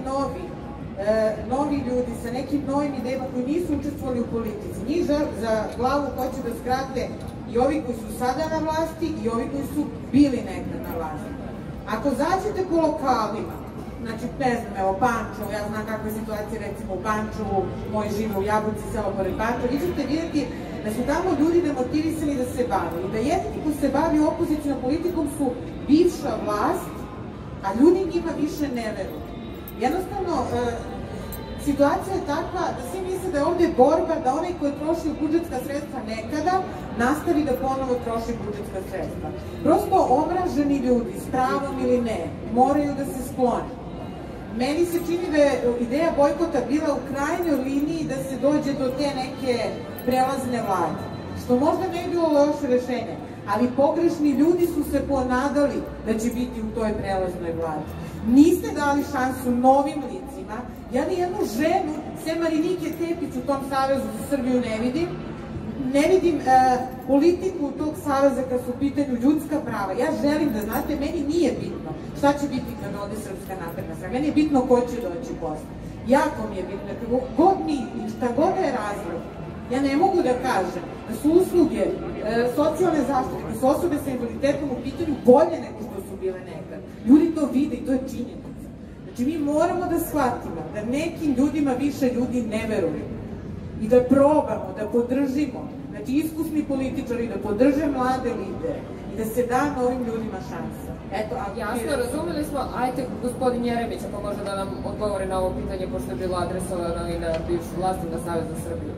S6: novi ljudi sa nekim novim idejama koji nisu učestvovali u politici, njih za glavu hoće da skrate i ovi koji su sada na vlasti i ovi koji su bili negde na vlasti. Ako zađete po lokalima, znači, ne znam, evo, Pančevo, ja znam kakva je situacija, recimo, u Pančevu, moj živo u Jabuci, selo pored Pančeva, vi ćete vidjeti da su tamo ljudi demotivisani da se bave i da jedini ko se bavi opozicijnom politikom su bivša vlast, a ljudi njima više ne veruju. Jednostavno, situacija je takva da svi misle da je ovde borba da onaj ko je trošio budžetska sredstva nekada nastavi da ponovo troši budžetska sredstva. Prosto omraženi ljudi, s pravom ili ne, moraju da se sklone. Meni se čini da je ideja bojkota bila u krajnjoj liniji da se dođe do te neke prelazne vlade, što možda ne je bilo loše rešenje, ali pogrešni ljudi su se ponadali da će biti u toj prelaznoj vladi. Niste dali šansu novim licima, ja ni jednu ženu, sem Marinike Tepić u tom Savezu za Srbiju ne vidim politiku tog saveza kad su u pitanju ljudska prava. Ja želim da znate, meni nije bitno šta će biti kad ode Srpska napredna stranka, meni je bitno ko će doći posle. Jako mi je bitno, šta god da je razlog, ja ne mogu da kažem da su usluge socijalne zaštite, da su osobe sa invaliditetom u pitanju bolje nego što su bile nekad. Ljudi to vide i to je činjenica. Znači, mi moramo da shvatimo da nekim ljudima više ljudi ne veruju i da probamo, da podržimo, znači iskusni političari da podrže mlade lidere i da se da novim ljudima šansa.
S1: Jasno, razumeli smo. Ajde, gospodin Jeremić, ako može da nam odgovori na ovo pitanje, pošto je bilo adresovano i na bivšu vlast i na Savez za Srbiju.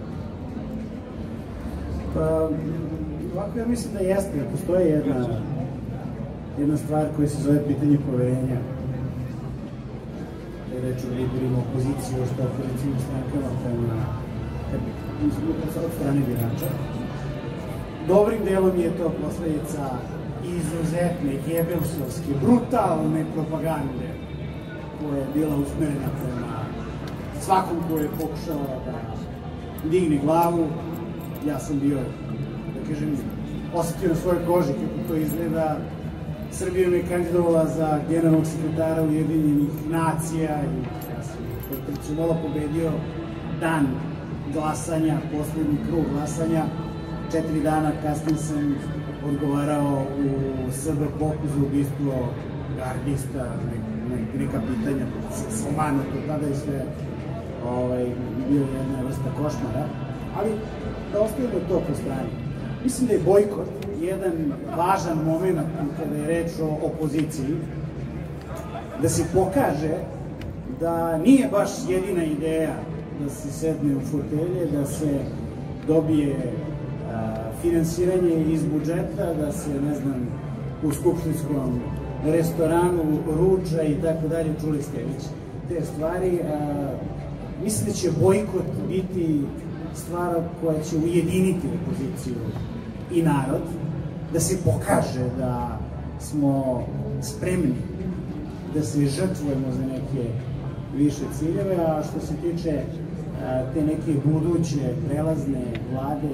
S2: Pa, ovako ja mislim da jeste, da postoji jedna stvar koja se zove pitanje poverenja. Da je reč o liderima opozicije, što opozicijnim strankama od strane birača. Dobrim delom je to posledica izuzetne, gebelsovske, brutalne propagande koja je bila usmerena prema svakom ko je pokušao da digne glavu. Ja sam bio, da kažem, osetio na svojoj koži kako to izgleda. Srbija me kandidovala za generalnog sekretara Ujedinjenih nacija i ja sam tradicionalno pobedio dan glasanja, poslednji krug glasanja. 4 dana kasnije sam odgovarao u SB poku za ubistvo gardista, neka pitanja, samanuto, tada je sve bio jedna vrsta košmara, ali da ostavimo to po strani. Mislim da je bojkot jedan važan moment kada je reč o opoziciji, da se pokaže da nije baš jedina ideja da se sedne u fotelje, da se dobije finansiranje iz budžeta, da se, ne znam, u skupštinskom restoranu ruča i tako dalje, čuli ste već te stvari. Mislim da će bojkot biti stvar koja će ujediniti opoziciju i narod, da se pokaže da smo spremni da se žrtvujemo za neke više ciljeve, a što se tiče te neke buduće prelazne vlade,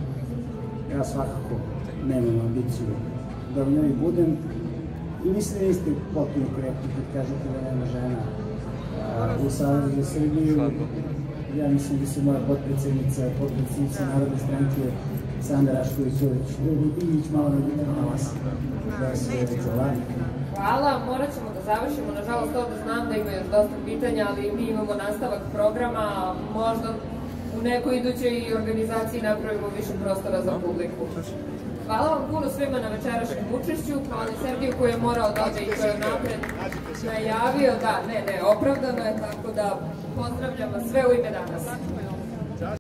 S2: ja svakako nemam ambiciju da u njoj budem i mislim da niste potpuno korektni kad kažete da nema žena u Savezu za Srbiju. Ja mislim da se moja potpredsjednica Narodne stranke Sanda Rašković-Ivić malo na vas da se čuvali.
S1: Hvala, morat ćemo da završimo. Nažalost, ovde znam da ima još dosta pitanja, ali mi imamo nastavak programa. Možda u nekoj idućoj organizaciji napravimo više prostora za publiku. Hvala vam puno svima na večerašnjem učešću. Hvala i Sergiju koji je morao da ode i koji je napred najavio. Da, ne, opravdano je, tako da pozdravljam vas sve u ime danas.